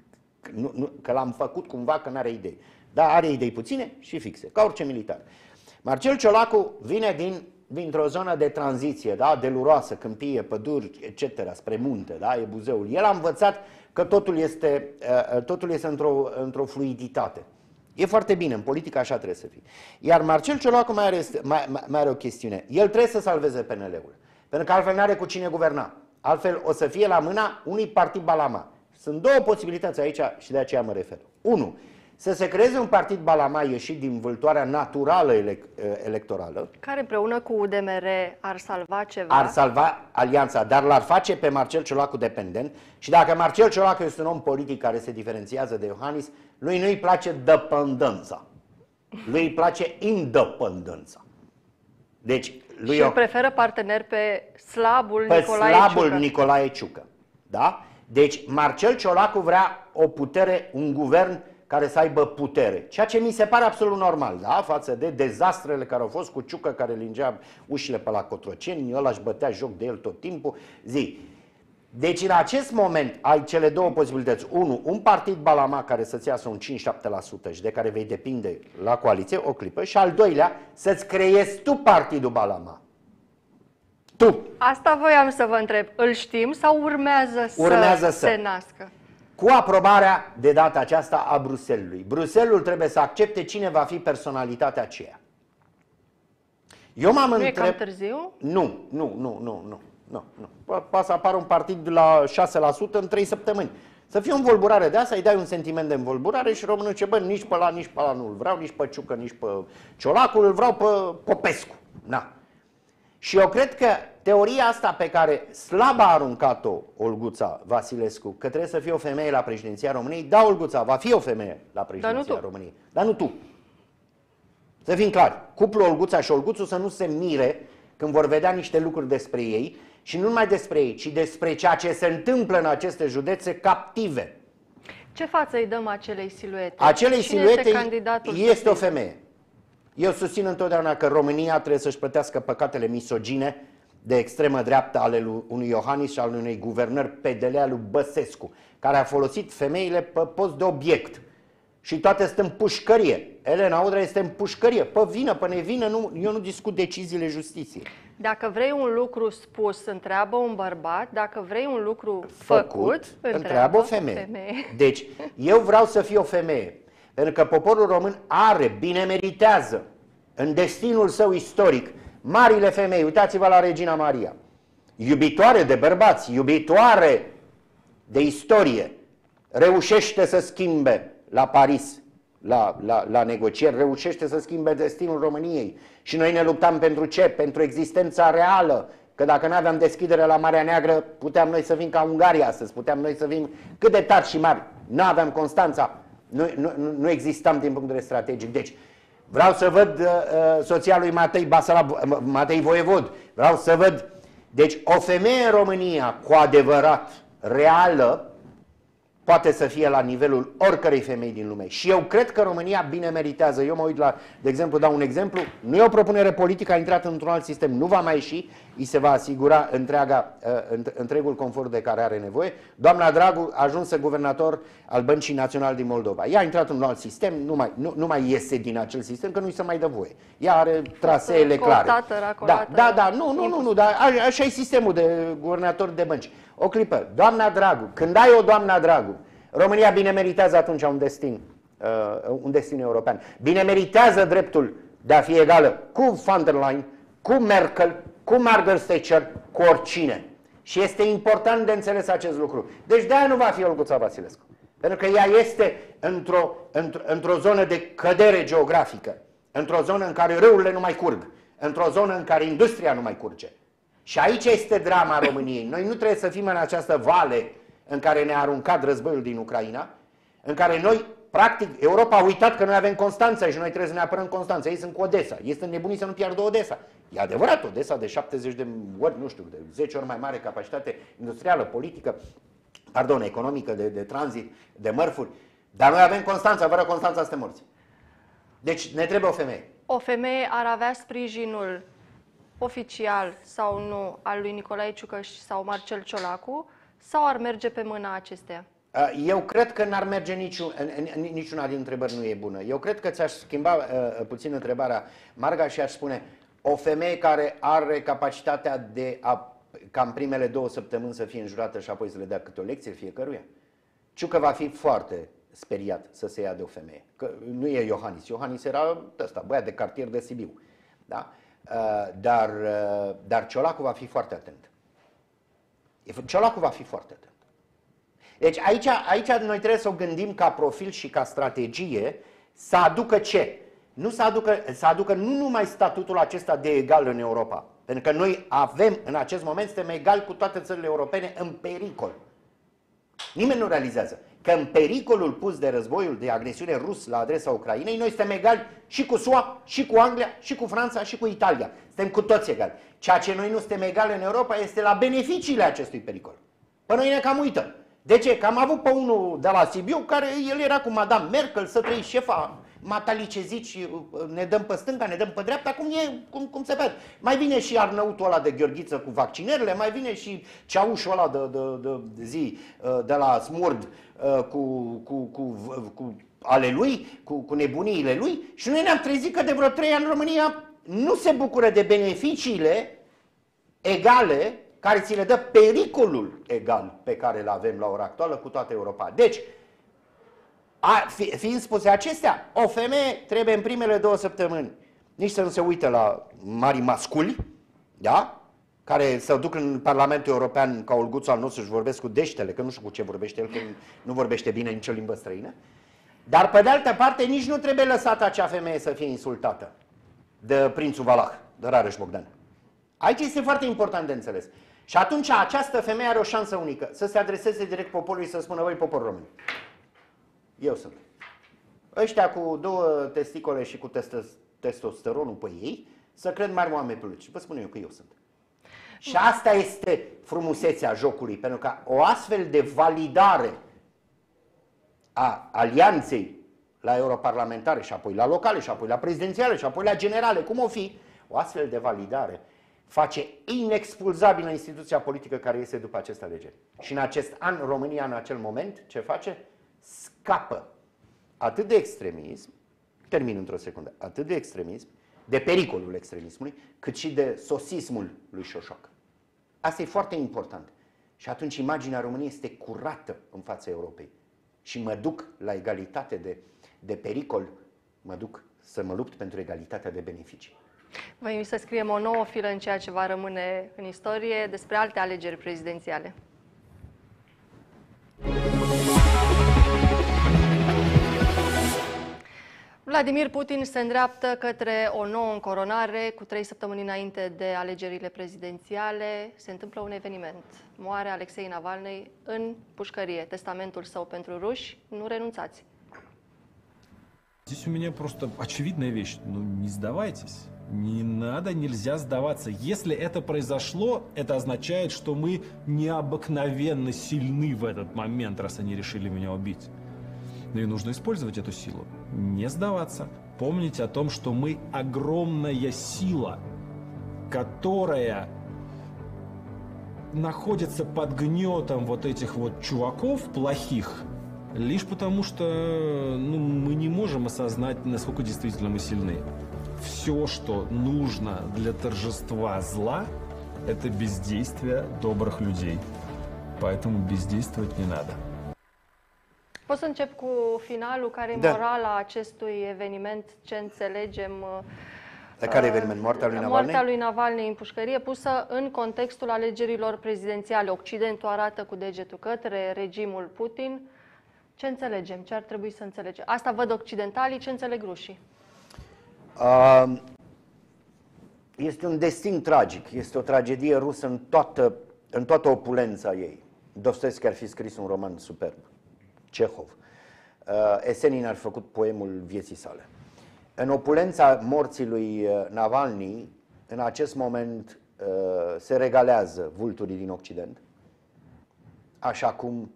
că l-am făcut cumva că n-are idei. Dar are idei puține și fixe, ca orice militar. Marcel Ciolacu vine dintr-o zonă de tranziție, da? Deluroasă, câmpie, păduri, etc., spre munte, da? E Buzeul. El a învățat că totul este într-o fluiditate. E foarte bine, în politică așa trebuie să fie. Iar Marcel Ciolacu mai are o chestiune. El trebuie să salveze PNL-ul, pentru că altfel nu are cu cine guverna. Altfel o să fie la mâna unui partid balama. Sunt două posibilități aici și de aceea mă refer. 1. Să se creeze un partid balama ieșit din vâltoarea naturală electorală. Care împreună cu UDMR ar salva ceva. Ar salva alianța, dar l-ar face pe Marcel Ciolacu dependent. Și dacă Marcel Ciolacu este un om politic care se diferențiază de Iohannis, lui nu-i place dependența. Lui îi place independența. Deci, și îl preferă partener pe slabul Nicolae Ciucă. Da? Deci Marcel Ciolacu vrea o putere, un guvern care să aibă putere. Ceea ce mi se pare absolut normal, da? Față de dezastrele care au fost cu Ciucă, care lingea ușile pe la Cotroceni, ăla își bătea joc de el tot timpul. Deci în acest moment ai cele două posibilități. 1. Un partid balama care să-ți iasă un 5-7% și de care vei depinde la coaliție o clipă. Și al doilea, să-ți creezi tu partidul balama. Tu. Asta voiam să vă întreb. Îl știm sau urmează să se nască? Cu aprobarea de data aceasta a Bruxellesului. Bruxellesul trebuie să accepte cine va fi personalitatea aceea. Eu m-am Nu e cam târziu? Nu. Poate să apară un partid la 6% în 3 săptămâni. Să fie o învolburare de asta, îi dai un sentiment de învolburare și românul ce bă, nici pe ăla nu-l vreau, nici pe Ciucă, nici pe Ciolacu, îl vreau pe Popescu. Na. Și eu cred că teoria asta pe care slab a aruncat-o Olguța Vasilescu, că trebuie să fie o femeie la președinția României, da, Olguța, va fi o femeie la președinția României, dar nu tu. Să fim clari, cuplul Olguța și Olguțu să nu se mire când vor vedea niște lucruri despre ei și nu numai despre ei, ci despre ceea ce se întâmplă în aceste județe captive. Ce față îi dăm acelei siluete? Acelei Cine siluete este o femeie. Eu susțin întotdeauna că România trebuie să-și plătească păcatele misogine de extremă dreaptă ale unui Iohannis și al unei guvernări PDL al lui Băsescu, care a folosit femeile pe post de obiect. Și toate sunt în pușcărie. Elena Udrea este în pușcărie. Pe vină, pe nevină, eu nu discut deciziile justiției. Dacă vrei un lucru spus, întreabă un bărbat. Dacă vrei un lucru făcut, întreabă o femeie. Deci, eu vreau să fiu o femeie. Pentru că poporul român bine meritează în destinul său istoric marile femei. Uitați-vă la Regina Maria. Iubitoare de bărbați, iubitoare de istorie. Reușește să schimbe la Paris, la negocieri, reușește să schimbe destinul României. Și noi ne luptam pentru ce? Pentru existența reală. Că dacă nu aveam deschidere la Marea Neagră, puteam noi să fim ca Ungaria astăzi, puteam noi să fim cât de tari și mari. Nu aveam Constanța. Nu existam din punct de vedere strategic. Deci, vreau să văd soția lui Matei Voievod. Vreau să văd. Deci, o femeie în România cu adevărat reală poate să fie la nivelul oricărei femei din lume. Și eu cred că România bine meritează. Eu mă uit de exemplu, dau un exemplu, nu e o propunere politică, a intrat într-un alt sistem, nu va mai ieși, îi se va asigura întregul confort de care are nevoie. Doamna Dragu a ajuns guvernator al Băncii Naționale din Moldova. Ea a intrat în un alt sistem, nu mai iese din acel sistem, că nu-i se mai dă voie. Ea are traseele clare. Nu, dar așa e sistemul de guvernator de bănci. O clipă, doamna Dragu, când ai o doamna Dragu, România bine meritează atunci un destin european. Bine meritează dreptul de a fi egală cu von der Leyen, cu Merkel, cu Margaret Thatcher, cu oricine. Și este important de înțeles acest lucru. Deci de-aia nu va fi Olguța Vasilescu. Pentru că ea este într-o zonă de cădere geografică, într-o zonă în care râurile nu mai curg, într-o zonă în care industria nu mai curge. Și aici este drama României. Noi nu trebuie să fim în această vale în care ne-a aruncat războiul din Ucraina, în care noi, practic, Europa a uitat că noi avem Constanța și noi trebuie să ne apărăm Constanța. Ei sunt cu Odessa. Ei sunt nebunii să nu piardă Odessa. E adevărat, Odessa de 70 de ori, nu știu, de 10 ori mai mare capacitate industrială, politică, economică, de tranzit, de mărfuri. Dar noi avem Constanța, fără Constanța suntem morți. Deci ne trebuie o femeie. O femeie ar avea sprijinul oficial sau nu al lui Nicolae Ciucă sau Marcel Ciolacu, sau ar merge pe mâna acesteia? Eu cred că n-ar merge niciuna din întrebări nu e bună. Eu cred că ți-aș schimba puțin întrebarea, Marga, și aș spune o femeie care are capacitatea de ca în primele 2 săptămâni să fie înjurată și apoi să le dea câte o lecție fiecăruia. Ciucă va fi foarte speriat să se ia de o femeie. Că nu e Iohannis. Iohannis era ăsta, băiat de cartier de Sibiu. Da? Dar Ciolacu va fi foarte atent. Ciolacu va fi foarte atent. Deci aici noi trebuie să o gândim ca profil și ca strategie să aducă ce? Să aducă nu numai statutul acesta de egal în Europa. Pentru că noi avem, în acest moment, suntem egali cu toate țările europene în pericol. Nimeni nu realizează că în pericolul pus de războiul de agresiune rus la adresa Ucrainei, noi suntem egali și cu SUA, și cu Anglia, și cu Franța, și cu Italia. Suntem cu toți egali. Ceea ce noi nu suntem egali în Europa este la beneficiile acestui pericol. Până noi ne cam uită. De ce? Că am avut pe unul de la Sibiu care el era cu Madame Merkel, să trăi șefa Matali ce zici, ne dăm pe stânga, ne dăm pe dreapta, cum se vede. Mai vine și Arnăutul ăla de Gheorghiță cu vaccinările, mai vine și Ceaușul ăla de la Smurd cu ale lui, cu nebuniile lui și noi ne-am trezit că de vreo 3 ani România nu se bucură de beneficiile egale care ți le dă pericolul egal pe care îl avem la ora actuală cu toată Europa. Deci, fiind spuse acestea, o femeie trebuie în primele 2 săptămâni nici să nu se uite la mari masculi, da? Care să duc în Parlamentul European ca Olguțul al nostru și vorbesc cu deștele, că nu știu cu ce vorbește el, că nu vorbește bine nicio limbă străină. Dar pe de altă parte nici nu trebuie lăsată acea femeie să fie insultată de prințul Valah, de Rareș Bogdan. Aici este foarte important de înțeles. Și atunci această femeie are o șansă unică, să se adreseze direct poporului și să spună: voi, popor român, eu sunt. Ăștia cu 2 testicole și cu testosteronul pe ei, să cred mari oameni plăci. Și vă spun eu că eu sunt. Și asta este frumusețea jocului, pentru că o astfel de validare a alianței la europarlamentare și apoi la locale și apoi la prezidențiale și apoi la generale, cum o fi, o astfel de validare face inexpulzabilă instituția politică care iese după aceste alegeri. Și în acest an, România, în acel moment, ce face? Scapă atât de extremism, termin într-o secundă, atât de extremism, de pericolul extremismului, cât și de sosismul lui Șoșoacă. Asta e foarte important. Și atunci imaginea României este curată în fața Europei. Și mă duc la egalitate de pericol, mă duc să mă lupt pentru egalitatea de beneficii. Vă invit să scriem o nouă filă în ceea ce va rămâne în istorie despre alte alegeri prezidențiale. Vladimir Putin se îndreaptă către o nouă încoronare. Cu 3 săptămâni înainte de alegerile prezidențiale se întâmplă un eveniment. Moare Alexei Navalny în pușcărie. Testamentul său pentru ruși: nu renunțați. Здесь у меня просто очевидная вещь. Ну, не сдавайтесь. Не надо, нельзя сдаваться. Если это произошло, это означает, что мы необыкновенно сильны в этот момент, раз они решили меня убить. Ну и нужно использовать эту силу. Не сдаваться. Помните о том, что мы огромная сила, которая находится под гнетом вот этих вот чуваков плохих, лишь потому что мы не можем осознать, насколько действительно мы сильны. Все, что нужно для торжества зла, это бездействие добрых людей. Поэтому бездействовать не надо. Pot să încep cu finalul, care e morala acestui eveniment, ce înțelegem. De care eveniment? Moartea lui Navalny? Moartea lui Navalny în pușcărie, pusă în contextul alegerilor prezidențiale. Occidentul arată cu degetul către regimul Putin. Ce înțelegem? Ce ar trebui să înțelegem? Asta văd occidentalii, ce înțeleg rușii? Este un destin tragic, este o tragedie rusă în toată opulența ei. Dostoevski ar fi scris un roman superb, Cehov. Esenin ar fi făcut poemul vieții sale. În opulența morții lui Navalny, în acest moment se regalează vulturii din Occident, așa cum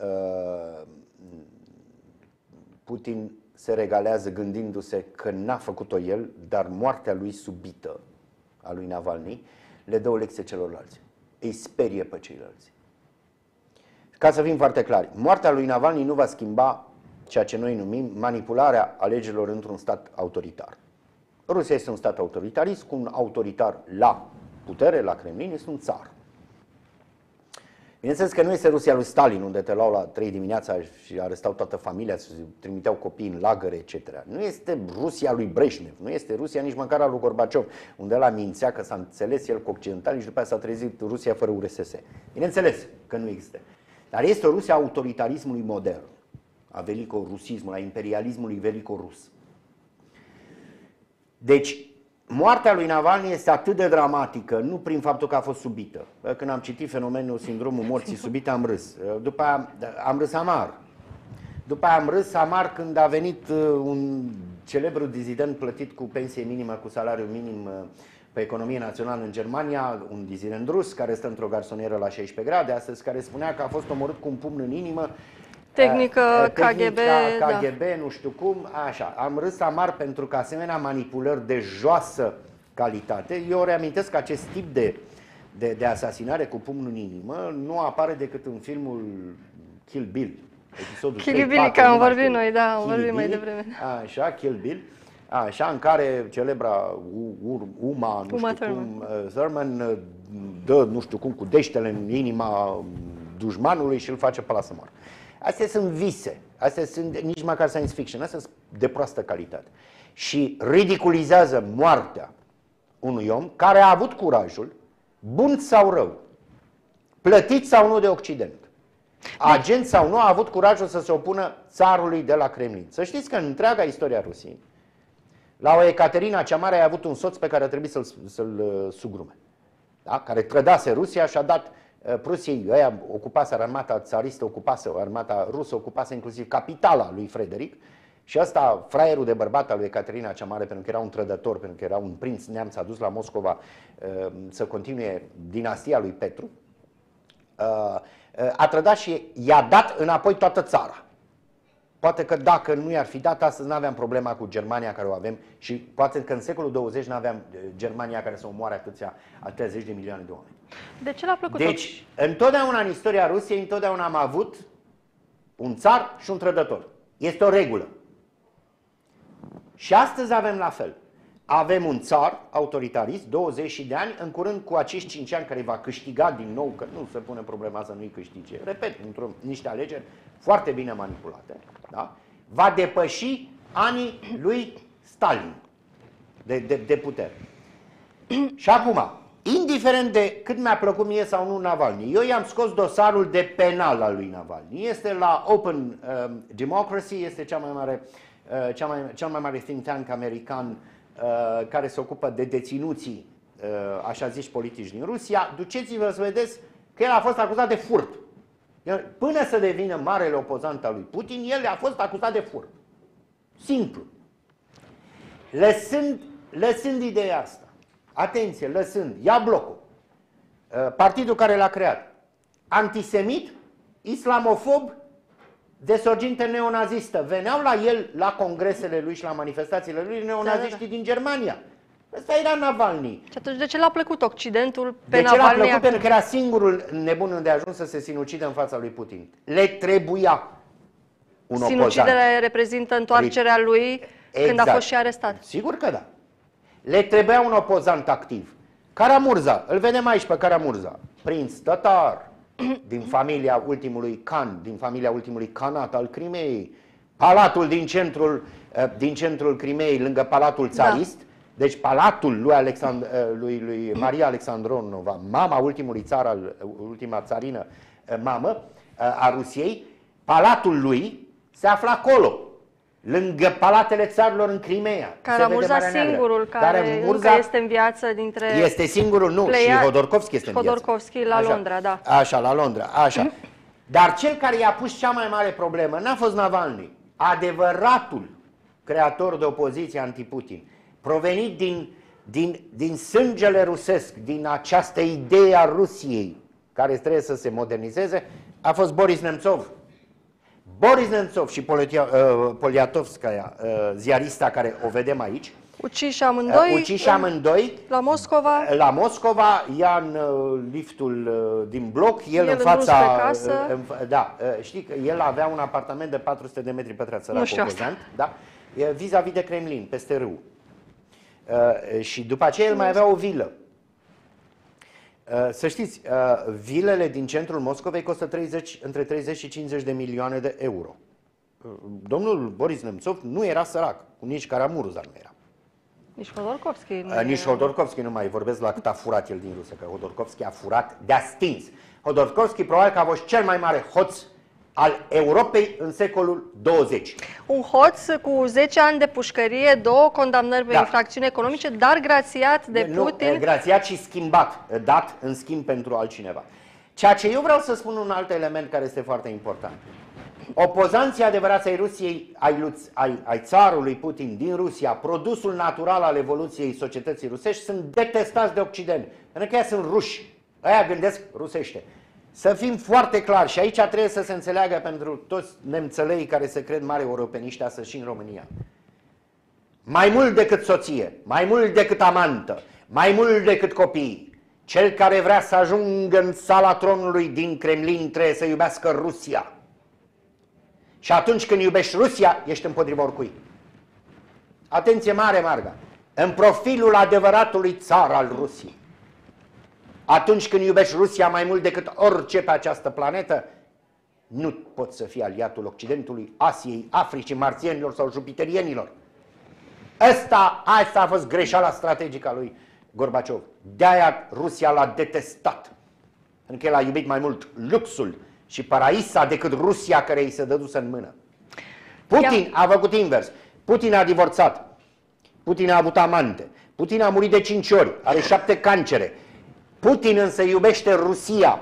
Putin se regalează gândindu-se că n-a făcut-o el, dar moartea lui subită, a lui Navalny, le dă o lecție celorlalți. Îi sperie pe ceilalți. ca să fim foarte clari, moartea lui Navalny nu va schimba ceea ce noi numim manipularea alegerilor într-un stat autoritar. Rusia este un stat autoritarist, cu un autoritar la putere, la Kremlin, este un țar. Bineînțeles că nu este Rusia lui Stalin, unde te luau la 3 dimineața și arestau toată familia, se trimiteau copii în lagăre, etc. Nu este Rusia lui Breșnev, nu este Rusia nici măcar a lui Gorbaciov, unde ăla mințea că s-a înțeles el cu occidentalii și după aceea s-a trezit Rusia fără URSS. Bineînțeles că nu există. Dar este o Rusia a autoritarismului modern, a velicorusismului, a imperialismului velicorus. Deci, moartea lui Navalny este atât de dramatică, nu prin faptul că a fost subită. Când am citit fenomenul sindromul morții subite, am râs. După aia am râs amar. După aia am râs amar când a venit un celebru dizident plătit cu pensie minimă, cu salariu minim pe economie națională în Germania, un dizident rus care stă într-o garsonieră la 16 grade astăzi, care spunea că a fost omorât cu un pumn în inimă. Tehnică KGB, KGB, nu știu cum, așa. Am râs amar pentru că asemenea manipulări de joasă calitate, eu reamintesc că acest tip de asasinare cu pumnul în inimă nu apare decât în filmul Kill Bill. Episodul Kill Bill, că am vorbit noi, da, am vorbit mai devreme. Așa, Kill Bill, așa, în care celebra Uma Thurman dă, nu știu cum, cu deștele în inima dușmanului și îl face pe ăla să moară. Astea sunt vise, astea sunt nici măcar science fiction, astea sunt de proastă calitate. Și ridiculizează moartea unui om care a avut curajul, bun sau rău, plătit sau nu de Occident, agent sau nu, a avut curajul să se opună țarului de la Kremlin. Să știți că în întreaga istoria Rusiei, la o Ecaterina cea Mare a avut un soț pe care a trebuit să-l sugrume, da? Care trădase Rusia și a dat Prusiei, ăia ocupaseră armata țaristă, armata rusă ocupase inclusiv capitala lui Frederic și ăsta, fraierul de bărbat al lui Ecaterina cea Mare, pentru că era un trădător, pentru că era un prinț neamț adus la Moscova să continue dinastia lui Petru, a trădat și i-a dat înapoi toată țara. Poate că dacă nu i-ar fi dat, astăzi nu aveam problema cu Germania care o avem și poate că în secolul 20 nu aveam Germania care să omoare atâția zeci de milioane de oameni. De ce l-a plăcut? Deci, întotdeauna în istoria Rusiei, întotdeauna am avut un țar și un trădător. Este o regulă. Și astăzi avem la fel. Avem un țar autoritarist, 20 de ani, în curând cu acești 5 ani care va câștiga din nou, că nu se pune problema să nu-i câștige, repet, niște alegeri foarte bine manipulate, da? Va depăși anii lui Stalin de putere. Și acum, indiferent de cât mi-a plăcut mie sau nu Navalny, eu i-am scos dosarul de penal al lui Navalny. Este la Open Democracy, este cel mai mare think tank american care se ocupă de deținuții, așa zici, politici din Rusia. Duceți-vă să vedeți că el a fost acuzat de furt. Până să devină marele opozant al lui Putin, el a fost acuzat de furt. Simplu. Lăsând ideea asta, atenție, ia blocul, partidul care l-a creat, antisemit, islamofob, de sorginte neonazistă. Veneau la el, la congresele lui și la manifestațiile lui, neonaziștii din Germania. Ăsta era Navalny. Și atunci de ce l-a plăcut Occidentul pe Navalny? De ce l-a Navalny? plăcut? Pentru că era singurul nebun îndeajuns să se sinucidă în fața lui Putin. Le trebuia un opozant. Sinuciderea reprezintă întoarcerea lui când a fost și arestat. Sigur că da. Le trebuia un opozant activ. Karamurza, îl vedem aici pe Karamurza, prinț tătar, din familia ultimului Khan, din familia ultimului Khanat al Crimeei, palatul din centrul Crimeei, lângă palatul țarist, da. Deci palatul lui Maria Alexandrovna, mama ultimului țar, ultima țarină mamă a Rusiei, palatul lui se află acolo, lângă palatele țarilor în Crimea. Karamurza singurul care încă este în viață dintre... Este singurul, nu, și Hodorkovski este în viață. Hodorkovski la Londra, da. Așa, la Londra, așa. Dar cel care i-a pus cea mai mare problemă n-a fost Navalny, adevăratul creator de opoziție anti-Putin, provenit din sângele rusesc, din această idee a Rusiei, care trebuie să se modernizeze, a fost Boris Nemtsov. Boris Nemtsov și Poliatovskaya, ziarista care o vedem aici, Uciși amândoi. Uciși amândoi. La Moscova. La Moscova, ia în liftul din bloc, el în dus fața... pe casă. Da, știi că el avea un apartament de 400 de metri pătrați, Nu știu asta. opozant, da? Vis-a-vis de Kremlin, peste râu. Și după aceea el mai avea o vilă. Să știți, vilele din centrul Moscovei costă între 30 și 50 de milioane de euro. Domnul Boris Nemțov nu era sărac, nici Kara-Murza nu era. Nici Hodorkovski nu Nici Hodorkovski nu mai vorbesc la cât a furat el din Rusia, că Hodorkovski a furat de-a stins. Hodorkovski probabil că a fost cel mai mare hoț al Europei în secolul 20. Un hoț cu 10 ani de pușcărie, 2 condamnări pe infracțiuni economice, dar grațiat de Putin. Grațiat și schimbat, dat în schimb pentru altcineva. Ceea ce eu vreau să spun un alt element care este foarte important. Opozanții adevărați ai Rusiei, ai țarului Putin din Rusia, produsul natural al evoluției societății rusești, sunt detestați de Occident. Pentru că ei sunt ruși. Aia gândesc rusește. Să fim foarte clari și aici trebuie să se înțeleagă pentru toți nemțălei care se cred mari europeniști astăzi și în România. Mai mult decât soție, mai mult decât amantă, mai mult decât copii, cel care vrea să ajungă în sala tronului din Kremlin trebuie să iubească Rusia. Și atunci când iubești Rusia, ești împotriva oricui. Atenție mare, Marga! În profilul adevăratului țar al Rusiei. Atunci când iubești Rusia mai mult decât orice pe această planetă, nu poți să fii aliatul Occidentului, Asiei, Africii, marțienilor sau jupiterienilor. Asta a fost greșeala strategică a lui Gorbaciov. De-aia Rusia l-a detestat. Pentru că el a iubit mai mult luxul și paraisa decât Rusia care îi se dăduse în mână. Putin a făcut invers. Putin a divorțat. Putin a avut amante. Putin a murit de 5 ori. Are 7 cancere. Putin însă iubește Rusia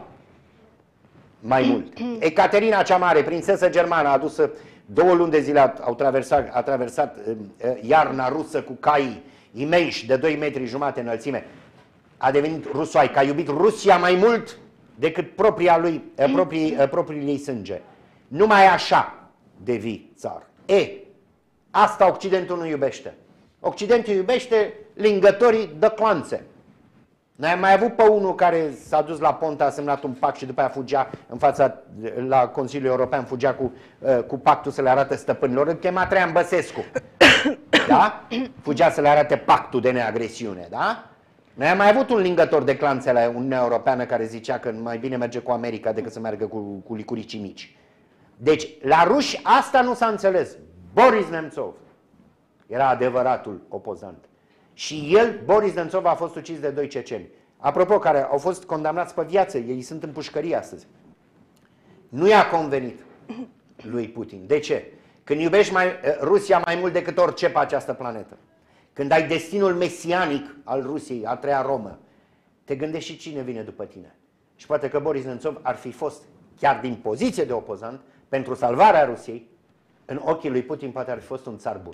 mai mult. Ecaterina cea Mare, prințesă germană, a adus 2 luni de zile, a traversat iarna rusă cu cai imensi de 2,5 metri înălțime. A devenit rusoaică, a iubit Rusia mai mult decât propriul ei sânge. Numai așa devii țar. Asta Occidentul nu iubește. Occidentul iubește lingătorii de clanțe. Noi am mai avut pe unul care s-a dus la Ponta, a semnat un pact și după aia fugea în fața, la Consiliul European, fugea cu pactul să le arate stăpânilor. Îl chema Traian Băsescu. Da? Fugea să le arate pactul de neagresiune. Da? Noi am mai avut un lingător de clanțe la Uniunea Europeană care zicea că mai bine merge cu America decât să meargă cu licuricii mici. Deci, la ruși asta nu s-a înțeles. Boris Nemțov era adevăratul opozant. Și el, Boris Nemțov, a fost ucis de 2 ceceni. Apropo, care au fost condamnați pe viață, ei sunt în pușcărie astăzi. Nu i-a convenit lui Putin. De ce? Când iubești Rusia mai mult decât orice pe această planetă, când ai destinul mesianic al Rusiei, a 3-a Romă, te gândești și cine vine după tine. Și poate că Boris Nemțov ar fi fost, chiar din poziție de opozant, pentru salvarea Rusiei, în ochii lui Putin poate ar fi fost un țar bun.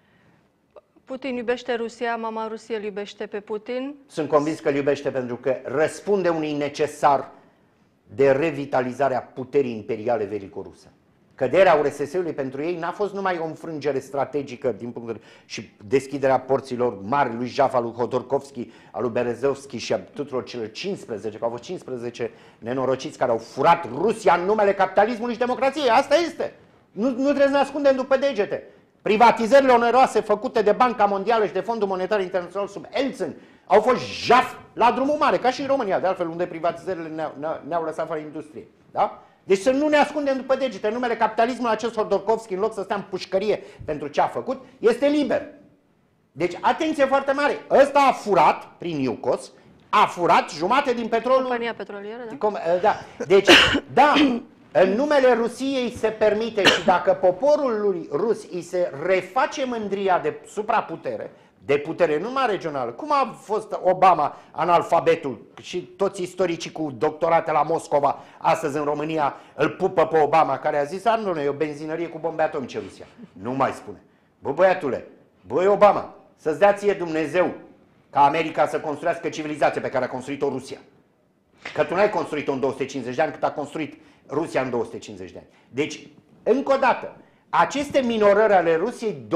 Putin iubește Rusia, mama Rusiei îl iubește pe Putin. Sunt convins că îl iubește pentru că răspunde unui necesar de revitalizare a puterii imperiale velicoruse. Căderea URSS-ului pentru ei n-a fost numai o înfrângere strategică din punct de vedere și deschiderea porților mari lui Jaf, al lui Hodorkovski, al lui Berezovski și a tuturor celor 15, că au fost 15 nenorociți care au furat Rusia în numele capitalismului și democrației. Asta este. Nu trebuie să ne ascundem după degete. Privatizările oneroase făcute de Banca Mondială și de Fondul Monetar Internațional sub Elțin au fost jaf la drumul mare, ca și în România, de altfel, unde privatizările ne-au lăsat fără industrie. Da? Deci să nu ne ascundem după degete. În numele capitalismului, acest Hodorkovski, în loc să stea în pușcărie pentru ce a făcut, este liber. Deci, atenție foarte mare. Ăsta a furat, prin Iucos, a furat jumate din petrolul... Compania petrolieră, da? Da. Deci, da, în numele Rusiei se permite și dacă poporul rus îi se reface mândria de supraputere, de putere numai regională, cum a fost Obama analfabetul și toți istoricii cu doctorate la Moscova astăzi în România îl pupă pe Obama, care a zis, nu, e o benzinărie cu bombe atomice Rusia. Nu mai spune. Bă, băiatule, băi Obama, să-ți dea ție Dumnezeu ca America să construiască civilizația pe care a construit-o Rusia. Că tu n-ai construit-o în 250 de ani cât a construit Rusia în 250 de ani. Deci, încă o dată, aceste minorări ale Rusiei dor.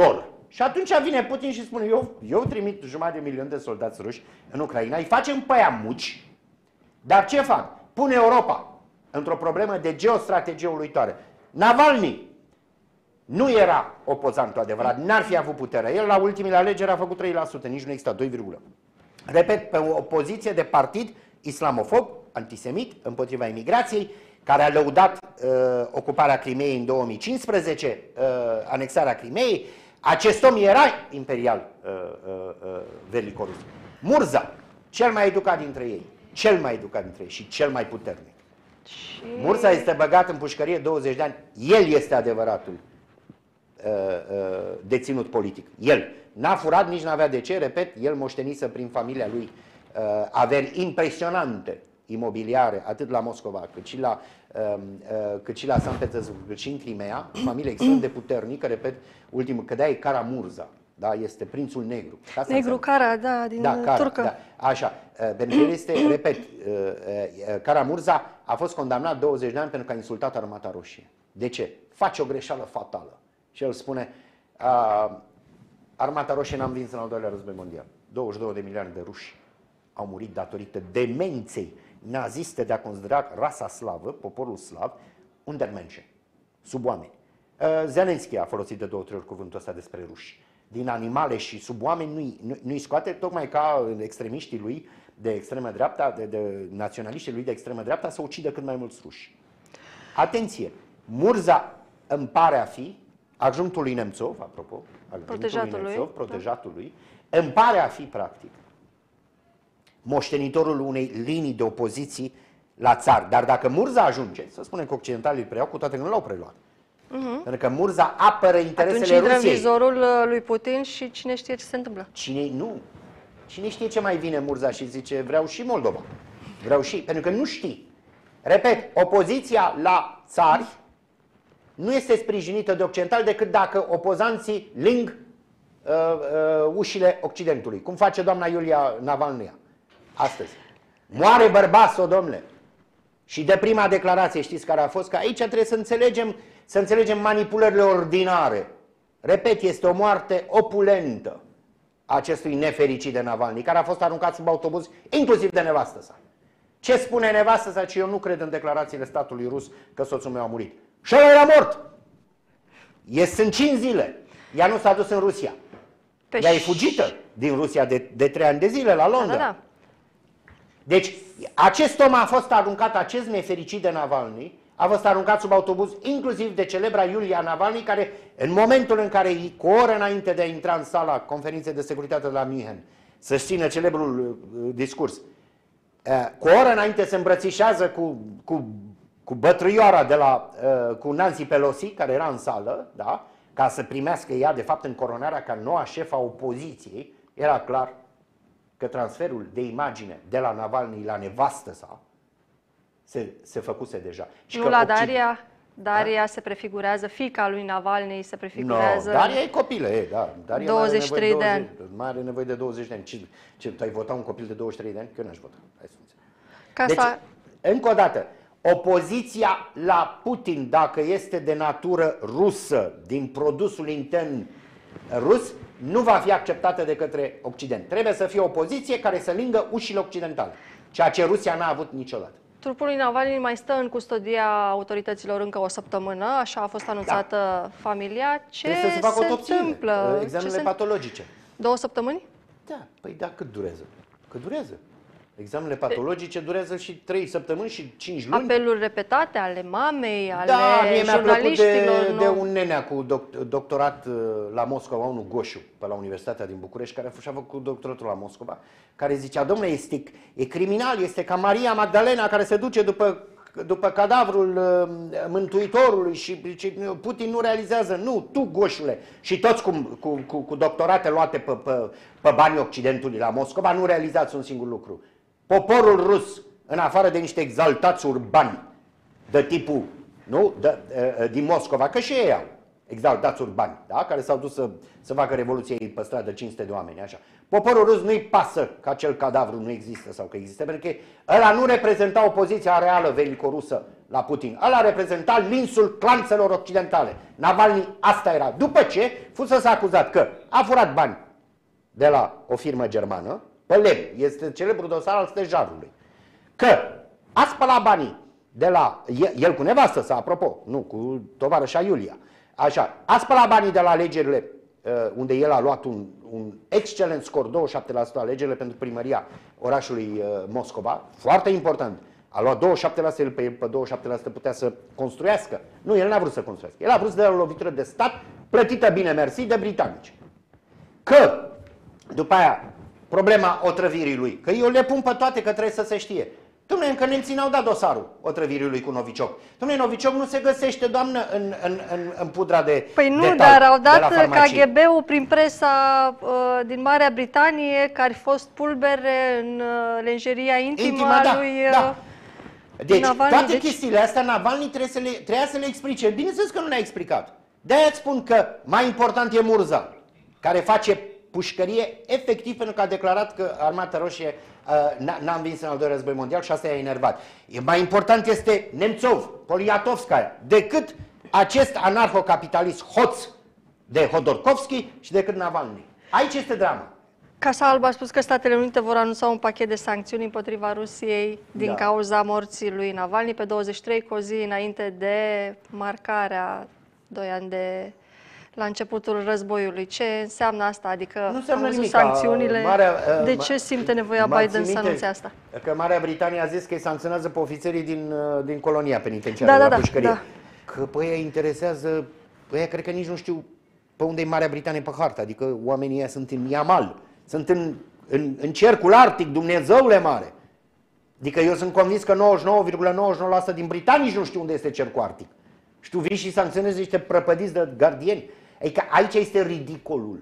Și atunci vine Putin și spune, eu trimit 500.000 de soldați ruși în Ucraina, îi facem pe aia muci, dar ce fac? Pune Europa într-o problemă de geostrategie uluitoare. Navalny nu era opozantul adevărat, n-ar fi avut putere. El la ultimele alegeri a făcut 3%, nici nu exista 2, repet, pe o poziție de partid islamofob, antisemit, împotriva imigrației, care a lăudat ocuparea Crimeei în 2015, anexarea Crimeei. Acest om era imperial velicorus. Murza, cel mai educat dintre ei, și cel mai puternic. Murza este băgat în pușcărie 20 de ani, el este adevăratul deținut politic. El n-a furat, nici n-avea de ce, repet, el moștenise prin familia lui averi impresionante imobiliare, atât la Moscova, cât și la Sankt Petersburg, cât și în Crimea, familie extrem de puternică, repet, ultimul, că de-aia e Kara-Murza, da, este prințul negru. Negru Kara, da, din turcă. Da, așa, pentru el este, repet, Kara-Murza a fost condamnat 20 de ani pentru că a insultat Armata Roșie. De ce? Face o greșeală fatală. Și el spune, Armata Roșie n-a învins în al doilea război mondial. 22 de milioane de ruși au murit datorită demenței naziste de a considera rasa slavă, poporul slav, undermenșe, suboameni. Zelenski a folosit de 2-3 ori cuvântul ăsta despre ruși. Din animale și suboameni nu-i scoate, tocmai ca extremiștii lui de extremă dreapta, de naționaliștii lui de extremă dreapta, să ucidă cât mai mulți ruși. Atenție! Murza îmi pare a fi adjunctul lui Nemțov, apropo, protejatul lui, îmi pare a fi, practic, moștenitorul unei linii de opoziții la țar. Dar dacă Murza ajunge, să spunem că occidentalii îl preiau, cu toate că nu l-au preluat. Pentru că Murza apără interesele Rusiei. Atunci intră în vizorul lui Putin și cine știe ce se întâmplă. Cine știe ce mai vine Murza și zice, vreau și Moldova. Vreau și, pentru că nu știi. Repet, opoziția la țari nu este sprijinită de occidentali decât dacă opozanții ling ușile Occidentului, cum face doamna Iulia Navalnea astăzi. Moare bărbasul, domnule. Și de prima declarație, știți care a fost? Că aici trebuie să înțelegem manipulările ordinare. Repet, este o moarte opulentă a acestui nefericit de Navalny, care a fost aruncat sub autobuz, inclusiv de nevastă sa. Ce spune nevastă sa? Și eu nu cred în declarațiile statului rus că soțul meu a murit. Și ăla era mort. Sunt 5 zile. Ea nu s-a dus în Rusia. Ea e fugită din Rusia de 3 ani de zile la Londra. Da. Deci, acest om a fost aruncat, acest nefericit de Navalny, a fost aruncat sub autobuz, inclusiv de celebra Iulia Navalny, care în momentul în care, cu o oră înainte de a intra în sala conferinței de securitate de la München, să-și țină celebrul discurs, cu o oră înainte se îmbrățișează cu bătrâioara cu Nancy Pelosi, care era în sală, da? Ca să primească ea, de fapt, încoronarea ca noua șefa opoziției. Era clar că transferul de imagine de la Navalny la nevastă sa se făcuse deja. Și nu că la Daria? Daria se prefigurează, fiica lui Navalny se prefigurează... No, Daria e copilă, da. Daria 23 de ani. Mai are nevoie de 20 de ani. Ce, tu ai votat un copil de 23 de ani? Că eu n-aș vota. Deci, încă o dată, opoziția la Putin, dacă este de natură rusă, din produsul intern rus, nu va fi acceptată de către Occident. Trebuie să fie o opoziție care să lingă ușile occidentale, ceea ce Rusia n-a avut niciodată. Trupul lui Navalny mai stă în custodia autorităților încă o săptămână, așa a fost anunțată familia. Ce se întâmplă? Examenele patologice. 2 săptămâni? Da, păi da, cât durează? Cât durează? Examenele patologice durează și 3 săptămâni și 5 luni. Apeluri repetate ale mamei, ale jurnaliștilor. Da, mie mi-a plăcut de un nenea cu doctorat la Moscova, unul Goșu, pe la Universitatea din București, care și-a făcut doctoratul la Moscova, care zicea, domnule, e criminal, este ca Maria Magdalena care se duce după cadavrul Mântuitorului și Putin nu realizează. Nu, tu, Goșule, și toți cu doctorate luate pe banii Occidentului la Moscova, nu realizați un singur lucru. Poporul rus, în afară de niște exaltați urbani de tipul, nu? Din Moscova, că și ei au exaltați urbani, da? Care s-au dus să facă revoluție pe stradă, 500 de oameni, așa. Poporul rus nu-i pasă că acel cadavru nu există sau că există, pentru că ăla nu reprezenta opoziția reală velicorusă la Putin. Ăla reprezenta linsul clanțelor occidentale. Navalny asta era. După ce fusese acuzat că a furat bani de la o firmă germană, pe lemn, este celebrul dosar al stejarului, că a spălat banii de la, el cu nevastă sa, apropo, nu, cu tovarășa Iulia, așa, a spălat banii de la alegerile unde el a luat un excelent scor, 27% alegerile pentru primăria orașului Moscova, foarte important. A luat 27%, el pe 27% putea să construiască. Nu, el n-a vrut să construiască. El a vrut să dea o lovitură de stat, plătită bine, mersi, de britanici. Că, după aia, problema otrăvirii lui, că eu le pun pe toate, că trebuie să se știe. Dom'le, încă nemții n-au dat dosarul otrăvirii lui cu Novichok. Dom'le, Novichok nu se găsește, doamnă, în pudra de Păi nu, de dar au dat KGB-ul prin presa din Marea Britanie că ar fi fost pulbere în lenjeria intimă a lui Deci, Navalny. toate chestiile astea, Navalny trebuia să le explice. Bineînțeles că nu le-a explicat. De-aia îți spun că mai important e Murza, care face pușcărie efectiv pentru că a declarat că Armata Roșie n-a învins în al doilea război mondial și asta i-a enervat. Mai important este Nemțov, Poliatovskaya, decât acest anarhocapitalist hoț de Hodorkovski și decât Navalny. Aici este drama. Casa Albă a spus că Statele Unite vor anunța un pachet de sancțiuni împotriva Rusiei din cauza morții lui Navalny pe 23, cu o zi înainte de marcarea 2 ani de la începutul războiului. Ce înseamnă asta? Adică nu înseamnă nimic. Sancțiunile. De ce simte nevoia Biden să anunțe asta? Că Marea Britanie a zis că îi sancționează pe ofițerii din colonia penitenciară la pușcărie. Da. Că pe ăia interesează, pe ăia cred că nici nu știu pe unde e Marea Britanie pe hartă. Adică oamenii ăia sunt în Yamal, sunt în cercul arctic, Dumnezeule mare. Adică eu sunt convins că 99,99% din britanici nu știu unde este cercul arctic. Și tu vii și sancționezi niște prăpădiți de gardieni. Adică aici este ridicolul.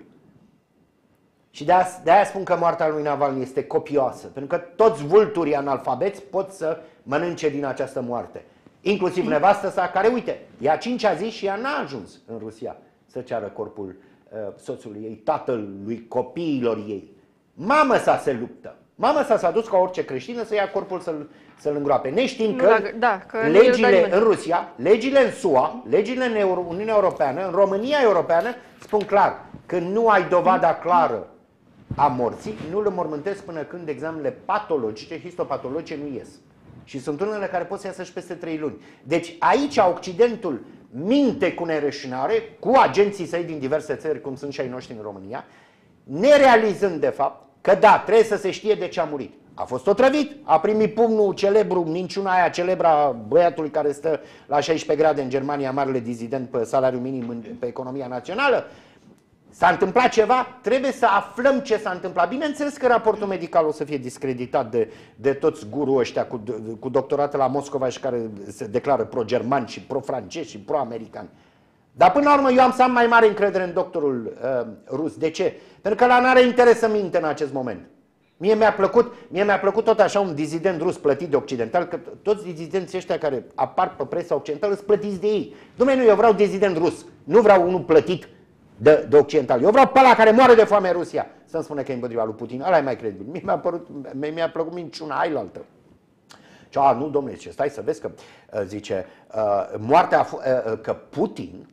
Și de-aia spun că moartea lui Navalny este copioasă. Pentru că toți vulturii analfabeți pot să mănânce din această moarte. Inclusiv nevastă sa, care, uite, e a 5-a zi și ea n-a ajuns în Rusia să ceară corpul soțului ei, tatălui copiilor ei. Mamă sa se luptă. Mama s-a dus ca orice creștină să ia corpul să-l îngroape. Neștiind că, legile în Rusia, legile în SUA, legile în Uniunea Europeană, în România Europeană, spun clar că nu ai dovada clară a morții, nu le mormântezi până când examenele patologice, histopatologice nu ies. Și sunt unele care pot să iasă și peste 3 luni. Deci aici Occidentul minte cu nereșinare, cu agenții săi din diverse țări, cum sunt și ai noștri în România, nerealizând de fapt că da, trebuie să se știe de ce a murit. A fost otrăvit, a primit pumnul celebru, minciuna aia celebra băiatului care stă la 16 grade în Germania, marele dizident pe salariu minim pe economia națională. S-a întâmplat ceva, trebuie să aflăm ce s-a întâmplat. Bineînțeles că raportul medical o să fie discreditat de toți guruu ăștia cu doctorate la Moscova și care se declară pro-germani și pro-francezi și pro-americani. Dar până la urmă eu am să am mai mare încredere în doctorul rus. De ce? Pentru că ăla n-are interes să minte în acest moment. Mie mi-a plăcut tot așa un dizident rus plătit de occidental, că toți dizidenții ăștia care apar pe presa occidentală sunt plătiți de ei. Dumnezeu, nu, eu vreau dizident rus, nu vreau unul plătit de occidental. Eu vreau pe ăla care moare de foame în Rusia să-mi spune că e împotriva lui Putin. Ăla e mai credibil. Mie mi-a plăcut minciuna ailaltă. Nu, domnule, ce stai să vezi că, zice, moartea, că Putin,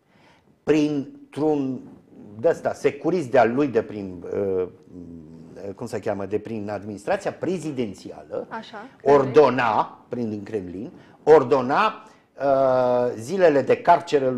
printr-un de-asta, securist de-al lui de prin, cum se cheamă, de prin administrația prezidențială, ordona, prin Kremlin, ordona zilele de carceră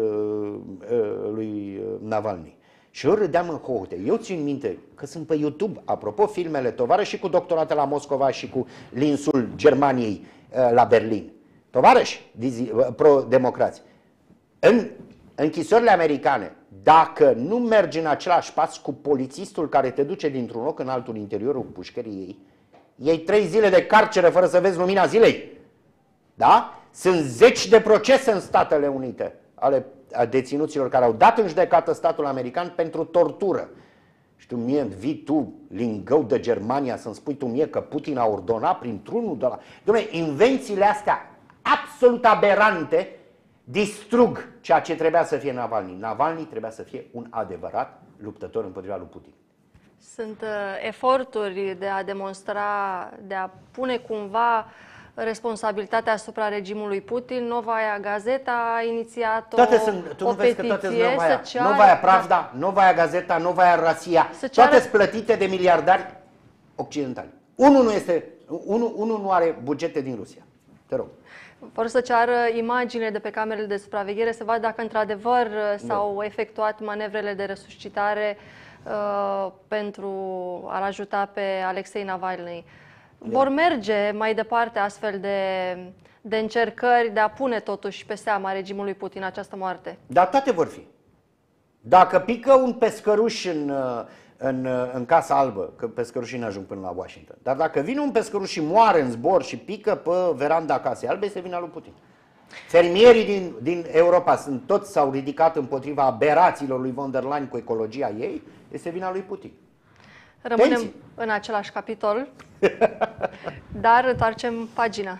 lui Navalny. Și eu râdeam în hohote. Eu țin minte că sunt pe YouTube, apropo, filmele tovarăși cu doctorate la Moscova și cu linsul Germaniei la Berlin. Tovarăși pro-democrați. În închisorile americane, dacă nu mergi în același pas cu polițistul care te duce dintr-un loc în altul în interiorul pușcării ei, iei 3 zile de carceră fără să vezi lumina zilei. Da? Sunt 10 de procese în Statele Unite ale deținuților care au dat în judecată statul american pentru tortură. Și tu mie vii tu, lingău de Germania, să-mi spui tu mie că Putin a ordonat printr-unul de la... Dom'le, invențiile astea absolut aberante distrug ceea ce trebuia să fie Navalny. Navalny trebuia să fie un adevărat luptător împotriva lui Putin. Sunt eforturi de a demonstra, de a pune cumva responsabilitatea asupra regimului Putin. Novaia Gazeta a inițiat Tu o nu vezi că toate petiție sunt Novaia, să ceară... Novaia Pravda, Novaia Gazeta, Novaia Rasia, toate sunt plătite de miliardari occidentali. Unul nu are bugete din Rusia. Te rog. Vor să ceară imagine de pe camerele de supraveghere să vadă dacă într-adevăr s-au efectuat manevrele de resuscitare pentru a-l ajuta pe Alexei Navalny. Vor merge mai departe astfel de încercări de a pune totuși pe seama regimului Putin această moarte? Dar toate vor fi. Dacă pică un pescăruș în Casa Albă, că pescărușii nu ajung până la Washington, dar dacă vine un pescăruș și moare în zbor și pică pe veranda Casei Albe, este vina lui Putin. Fermierii din Europa toți s-au ridicat împotriva aberațiilor lui von der Leyen cu ecologia ei, este vina lui Putin. Rămânem în același capitol, dar întoarcem pagina.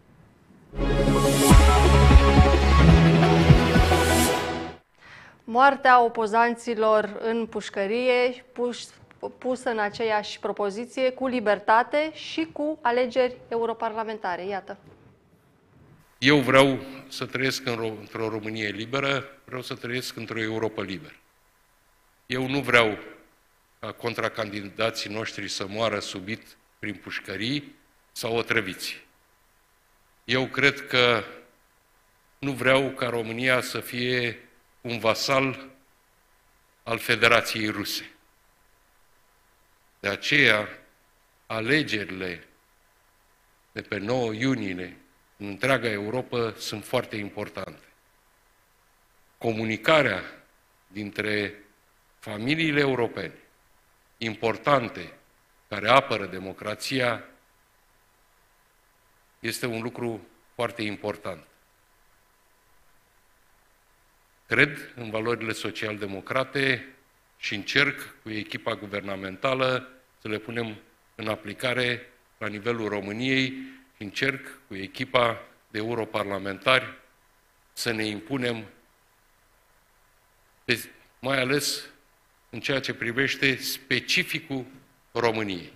Moartea opozanților în pușcărie, pusă în aceeași propoziție cu libertate și cu alegeri europarlamentare. Iată. Eu vreau să trăiesc într-o Românie liberă, vreau să trăiesc într-o Europa liberă. Eu nu vreau ca contracandidații noștri să moară subit prin pușcării sau otrăviți. Eu cred că nu vreau ca România să fie un vasal al Federației Ruse. De aceea, alegerile de pe 9 iunie în întreaga Europa sunt foarte importante. Comunicarea dintre familiile europene importante care apără democrația este un lucru foarte important. Cred în valorile social-democrate și încerc cu echipa guvernamentală să le punem în aplicare la nivelul României și încerc cu echipa de europarlamentari să ne impunem, mai ales în ceea ce privește specificul României.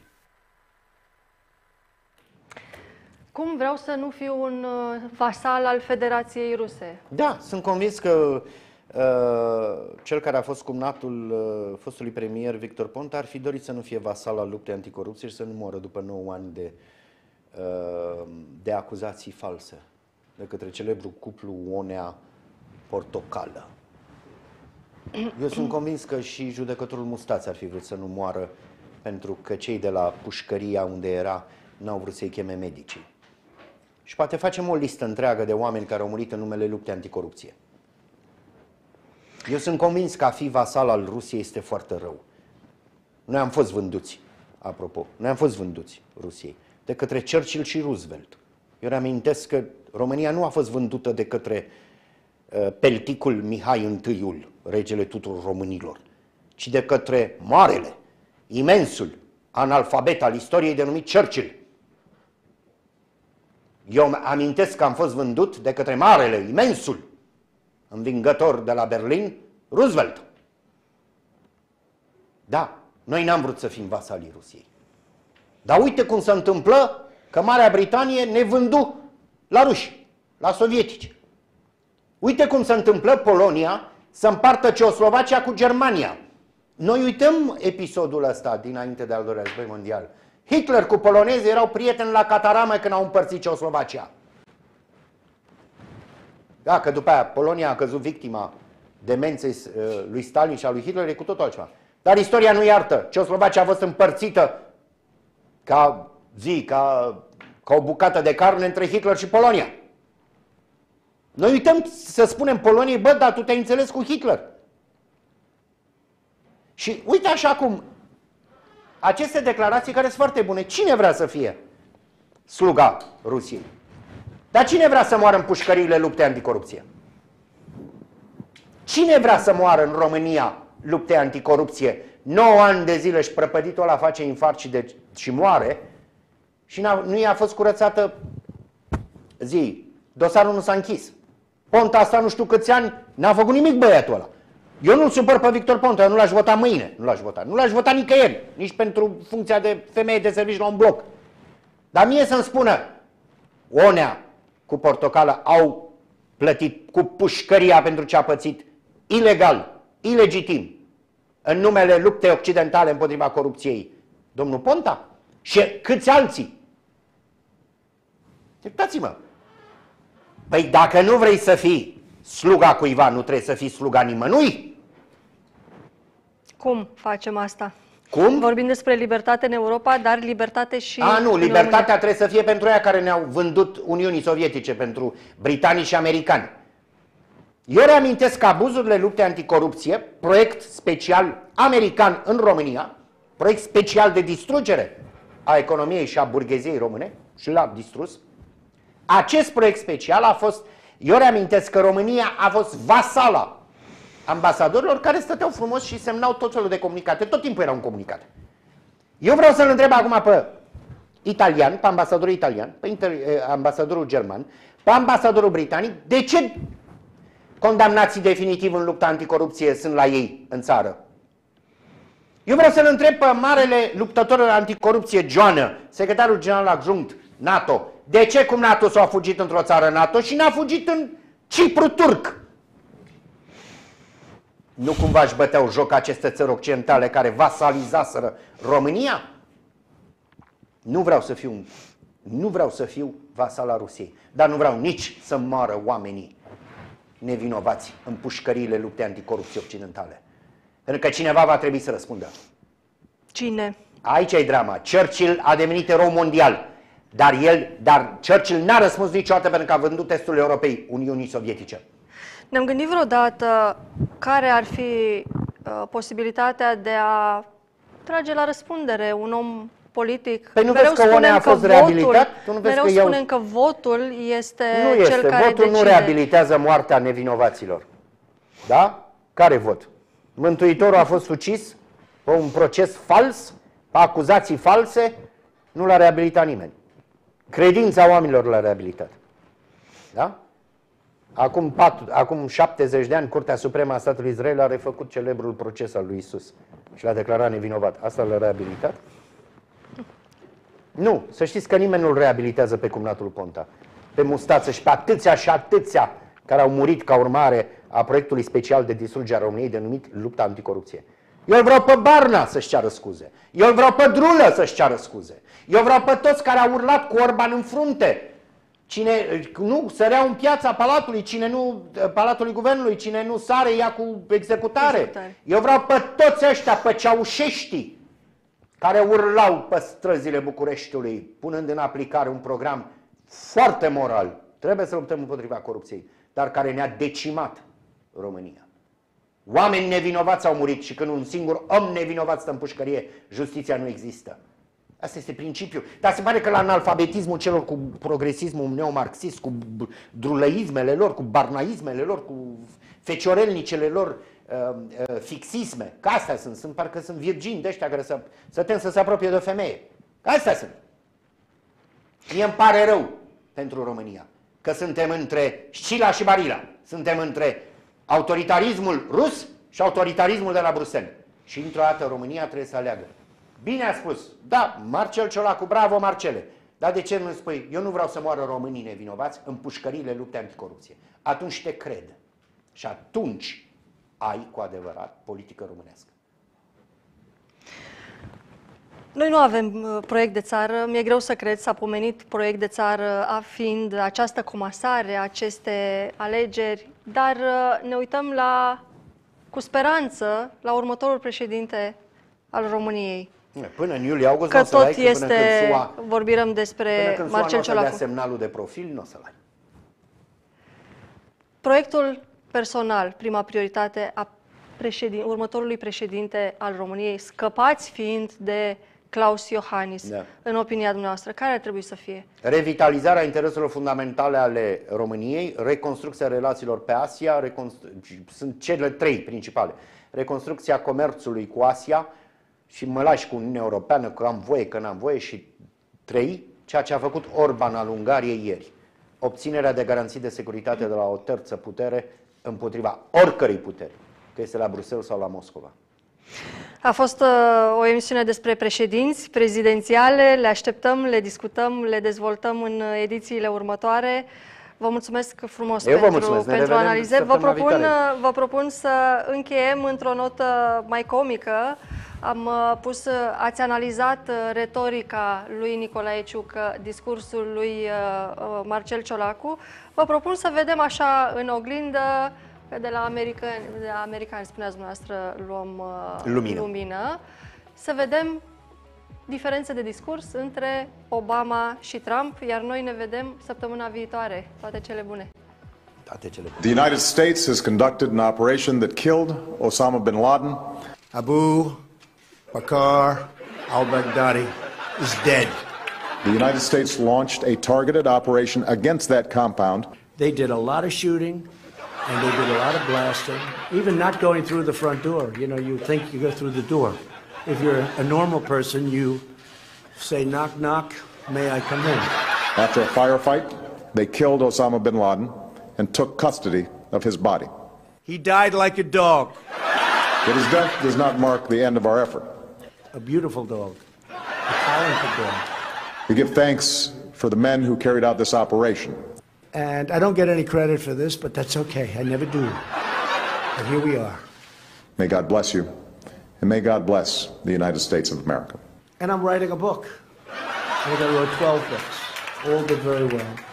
Cum vreau să nu fiu un vasal al Federației Ruse? Da, sunt convins că cel care a fost cumnatul fostului premier Victor Ponta ar fi dorit să nu fie vasal al luptei anticorupție și să nu moară după 9 ani de acuzații false de către celebrul cuplu Onea-Portocală. Eu sunt convins că și judecătorul Mustaț ar fi vrut să nu moară pentru că cei de la pușcăria unde era n-au vrut să-i cheme medicii. Și poate facem o listă întreagă de oameni care au murit în numele luptei anticorupție. Eu sunt convins că a fi vasal al Rusiei este foarte rău. Noi am fost vânduți, apropo, noi am fost vânduți Rusiei de către Churchill și Roosevelt. Eu reamintesc că România nu a fost vândută de către pelticul Mihai I-ul, regele tuturor românilor, ci de către marele, imensul analfabet al istoriei denumit Churchill. Eu amintesc că am fost vândut de către marele, imensul învingător de la Berlin, Roosevelt. Da, noi n-am vrut să fim vasalii Rusiei. Dar uite cum se întâmplă că Marea Britanie ne vându la ruși, la sovietici. Uite cum se întâmplă Polonia să împartă Ceoslovacia cu Germania. Noi uităm episodul ăsta dinainte de al doilea război mondial. Hitler cu polonezii erau prieteni la Cataramă când au împărțit Ceoslovacia. Da, că după aia Polonia a căzut victima demenței lui Stalin și a lui Hitler, e cu totul altceva. Dar istoria nu iartă. Ceoslovacia a fost împărțită ca o bucată de carne între Hitler și Polonia. Noi uităm să spunem Poloniei, bă, dar tu te-ai înțeles cu Hitler. Și uite așa cum aceste declarații care sunt foarte bune, cine vrea să fie sluga Rusiei? Dar cine vrea să moară în pușcăriile luptei anticorupție? Cine vrea să moară în România luptei anticorupție? 9 ani de zile și prăpăditul ăla face infarct și moare și nu i-a fost curățată dosarul nu s-a închis. Ponta asta nu știu câți ani, n-a făcut nimic băiatul ăla. Eu nu-l supăr pe Victor Ponta, eu nu l-aș vota mâine, nu l-aș vota nicăieri, nici pentru funcția de femeie de serviciu la un bloc. Dar mie să-mi spună Onea cu portocală au plătit cu pușcăria pentru ce a pățit ilegal, ilegitim, în numele luptei occidentale împotriva corupției, domnul Ponta și câți alții. Uitați-mă. Păi dacă nu vrei să fii sluga cuiva, nu trebuie să fii sluga nimănui? Cum facem asta? Cum? Vorbim despre libertate în Europa, dar libertate și Nu, în libertatea România. trebuie să fie pentru aia care ne-au vândut Uniunii Sovietice, pentru britanici și americani. Eu reamintesc că abuzurile luptei anticorupție, proiect special american în România, proiect special de distrugere a economiei și a burgheziei române, și l-a distrus. Acest proiect special a fost, eu reamintesc că România a fost vasala ambasadorilor care stăteau frumos și semnau tot felul de comunicate, tot timpul erau în comunicate. Eu vreau să-l întreb acum pe italian, pe ambasadorul italian, pe ambasadorul german, pe ambasadorul britanic, de ce condamnații definitiv în lupta anticorupție sunt la ei în țară? Eu vreau să-l întreb pe marele luptător anticorupție, Joană, secretarul general adjunct NATO, de ce cum NATO s-a fugit într-o țară NATO și n-a fugit în Cipru turc? Nu cumva își băteau joc aceste țări occidentale care vasalizaseră România? Nu vreau să fiu vasal al Rusiei, dar nu vreau nici să moară oamenii nevinovați în pușcăriile luptei anticorupție occidentale. Pentru că cineva va trebui să răspundă. Cine? Aici e drama. Churchill a devenit erou mondial, dar Churchill n-a răspuns niciodată pentru că a vândut testul europei Uniunii Sovietice. Ne-am gândit vreodată care ar fi posibilitatea de a trage la răspundere un om politic? Păi nu vezi că Onea a fost reabilitat? Mereu spunem că votul este nu cel care votul decide. Nu reabilitează moartea nevinovaților. Da? Care vot? Mântuitorul a fost ucis pe un proces fals, pe acuzații false, nu l-a reabilitat nimeni. Credința oamenilor l-a reabilitat. Da? Acum 70 de ani, Curtea Supremă a statului Israel a refăcut celebrul proces al lui Isus și l-a declarat nevinovat. Asta l-a reabilitat? Nu, să știți că nimeni nu-l reabilitează pe cumnatul Ponta, pe Mustață și pe atâția și atâția care au murit ca urmare a proiectului special de distrugere a României denumit lupta anticorupție. Eu îl vreau pe Barna să-și ceară scuze. Eu îl vreau pe Drulă să-și ceară scuze. Eu vreau pe toți care au urlat cu Orban în frunte. Cine nu săreau în piața Palatului, Palatului Guvernului, cine nu sare ia cu executare. Eu vreau pe toți ăștia, pe ceaușeștii, care urlau pe străzile Bucureștiului, punând în aplicare un program foarte moral. Trebuie să luptăm împotriva corupției, dar care ne-a decimat România. Oameni nevinovați au murit și când un singur om nevinovat stă în pușcărie, justiția nu există. Asta este principiul. Dar se pare că la analfabetismul celor cu progresismul neomarxist, cu drulăismele lor, cu barnaismele lor, cu feciorelnicele lor fixisme, că astea sunt parcă sunt virgini de ăștia care să tem să se apropie de o femeie. Că astea sunt. Mie îmi pare rău pentru România că suntem între Scila și Barila. Suntem între autoritarismul rus și autoritarismul de la Bruxelles. Și într-o dată România trebuie să aleagă. Bine a spus, da, Marcel Ciolacu, bravo Marcele. Dar de ce nu spui, eu nu vreau să moară românii nevinovați în pușcăriile luptei anticorupție. Atunci te cred. Și atunci ai cu adevărat politică românească. Noi nu avem proiect de țară, mi-e greu să cred, s-a pomenit proiect de țară fiind această comasare, aceste alegeri, dar ne uităm cu speranță la următorul președinte al României. Până în iulie-august că nu o să-l ai, tot este, până când SUA, vorbim despre Marcel Ciolacu. dea semnalul de profil, nu o să-l ai. Proiectul personal, prima prioritate a următorului președinte al României, scăpați fiind de Klaus Iohannis, în opinia dumneavoastră, care ar trebui să fie? Revitalizarea intereselor fundamentale ale României, reconstrucția relațiilor pe Asia, sunt cele trei principale. Reconstrucția comerțului cu Asia și mă lași cu Uniunea Europeană, că am voie, că n-am voie, și trei, ceea ce a făcut Orban al Ungariei ieri. Obținerea de garanții de securitate de la o terță putere împotriva oricărei puteri, că este la Bruxelles sau la Moscova. A fost o emisiune despre președinți prezidențiale. Le așteptăm, le discutăm, le dezvoltăm în edițiile următoare. Vă mulțumesc frumos pentru analize. Vă propun să încheiem într-o notă mai comică. Ați analizat retorica lui Nicolae Ciucă, discursul lui Marcel Ciolacu. Vă propun să vedem așa în oglindă, că de la americani, spuneați dumneavoastră, luăm lumină. Să vedem diferențe de discurs între Obama și Trump, iar noi ne vedem săptămâna viitoare. Toate cele bune! Toate cele bune! The United States has conducted an operation that killed Osama bin Laden. Abu Bakr al-Baghdadi is dead. The United States launched a targeted operation against that compound. They did a lot of shooting and they did a lot of blasting, even not going through the front door. You know, you think you go through the door. If you're a normal person, you say, knock, knock, may I come in? After a firefight, they killed Osama bin Laden and took custody of his body. He died like a dog. But his death does not mark the end of our effort. A beautiful dog, a talented dog. We give thanks for the men who carried out this operation. And I don't get any credit for this, but that's okay. I never do. But here we are. May God bless you, and may God bless the United States of America. And I'm writing a book. I think I wrote 12 books. All did very well.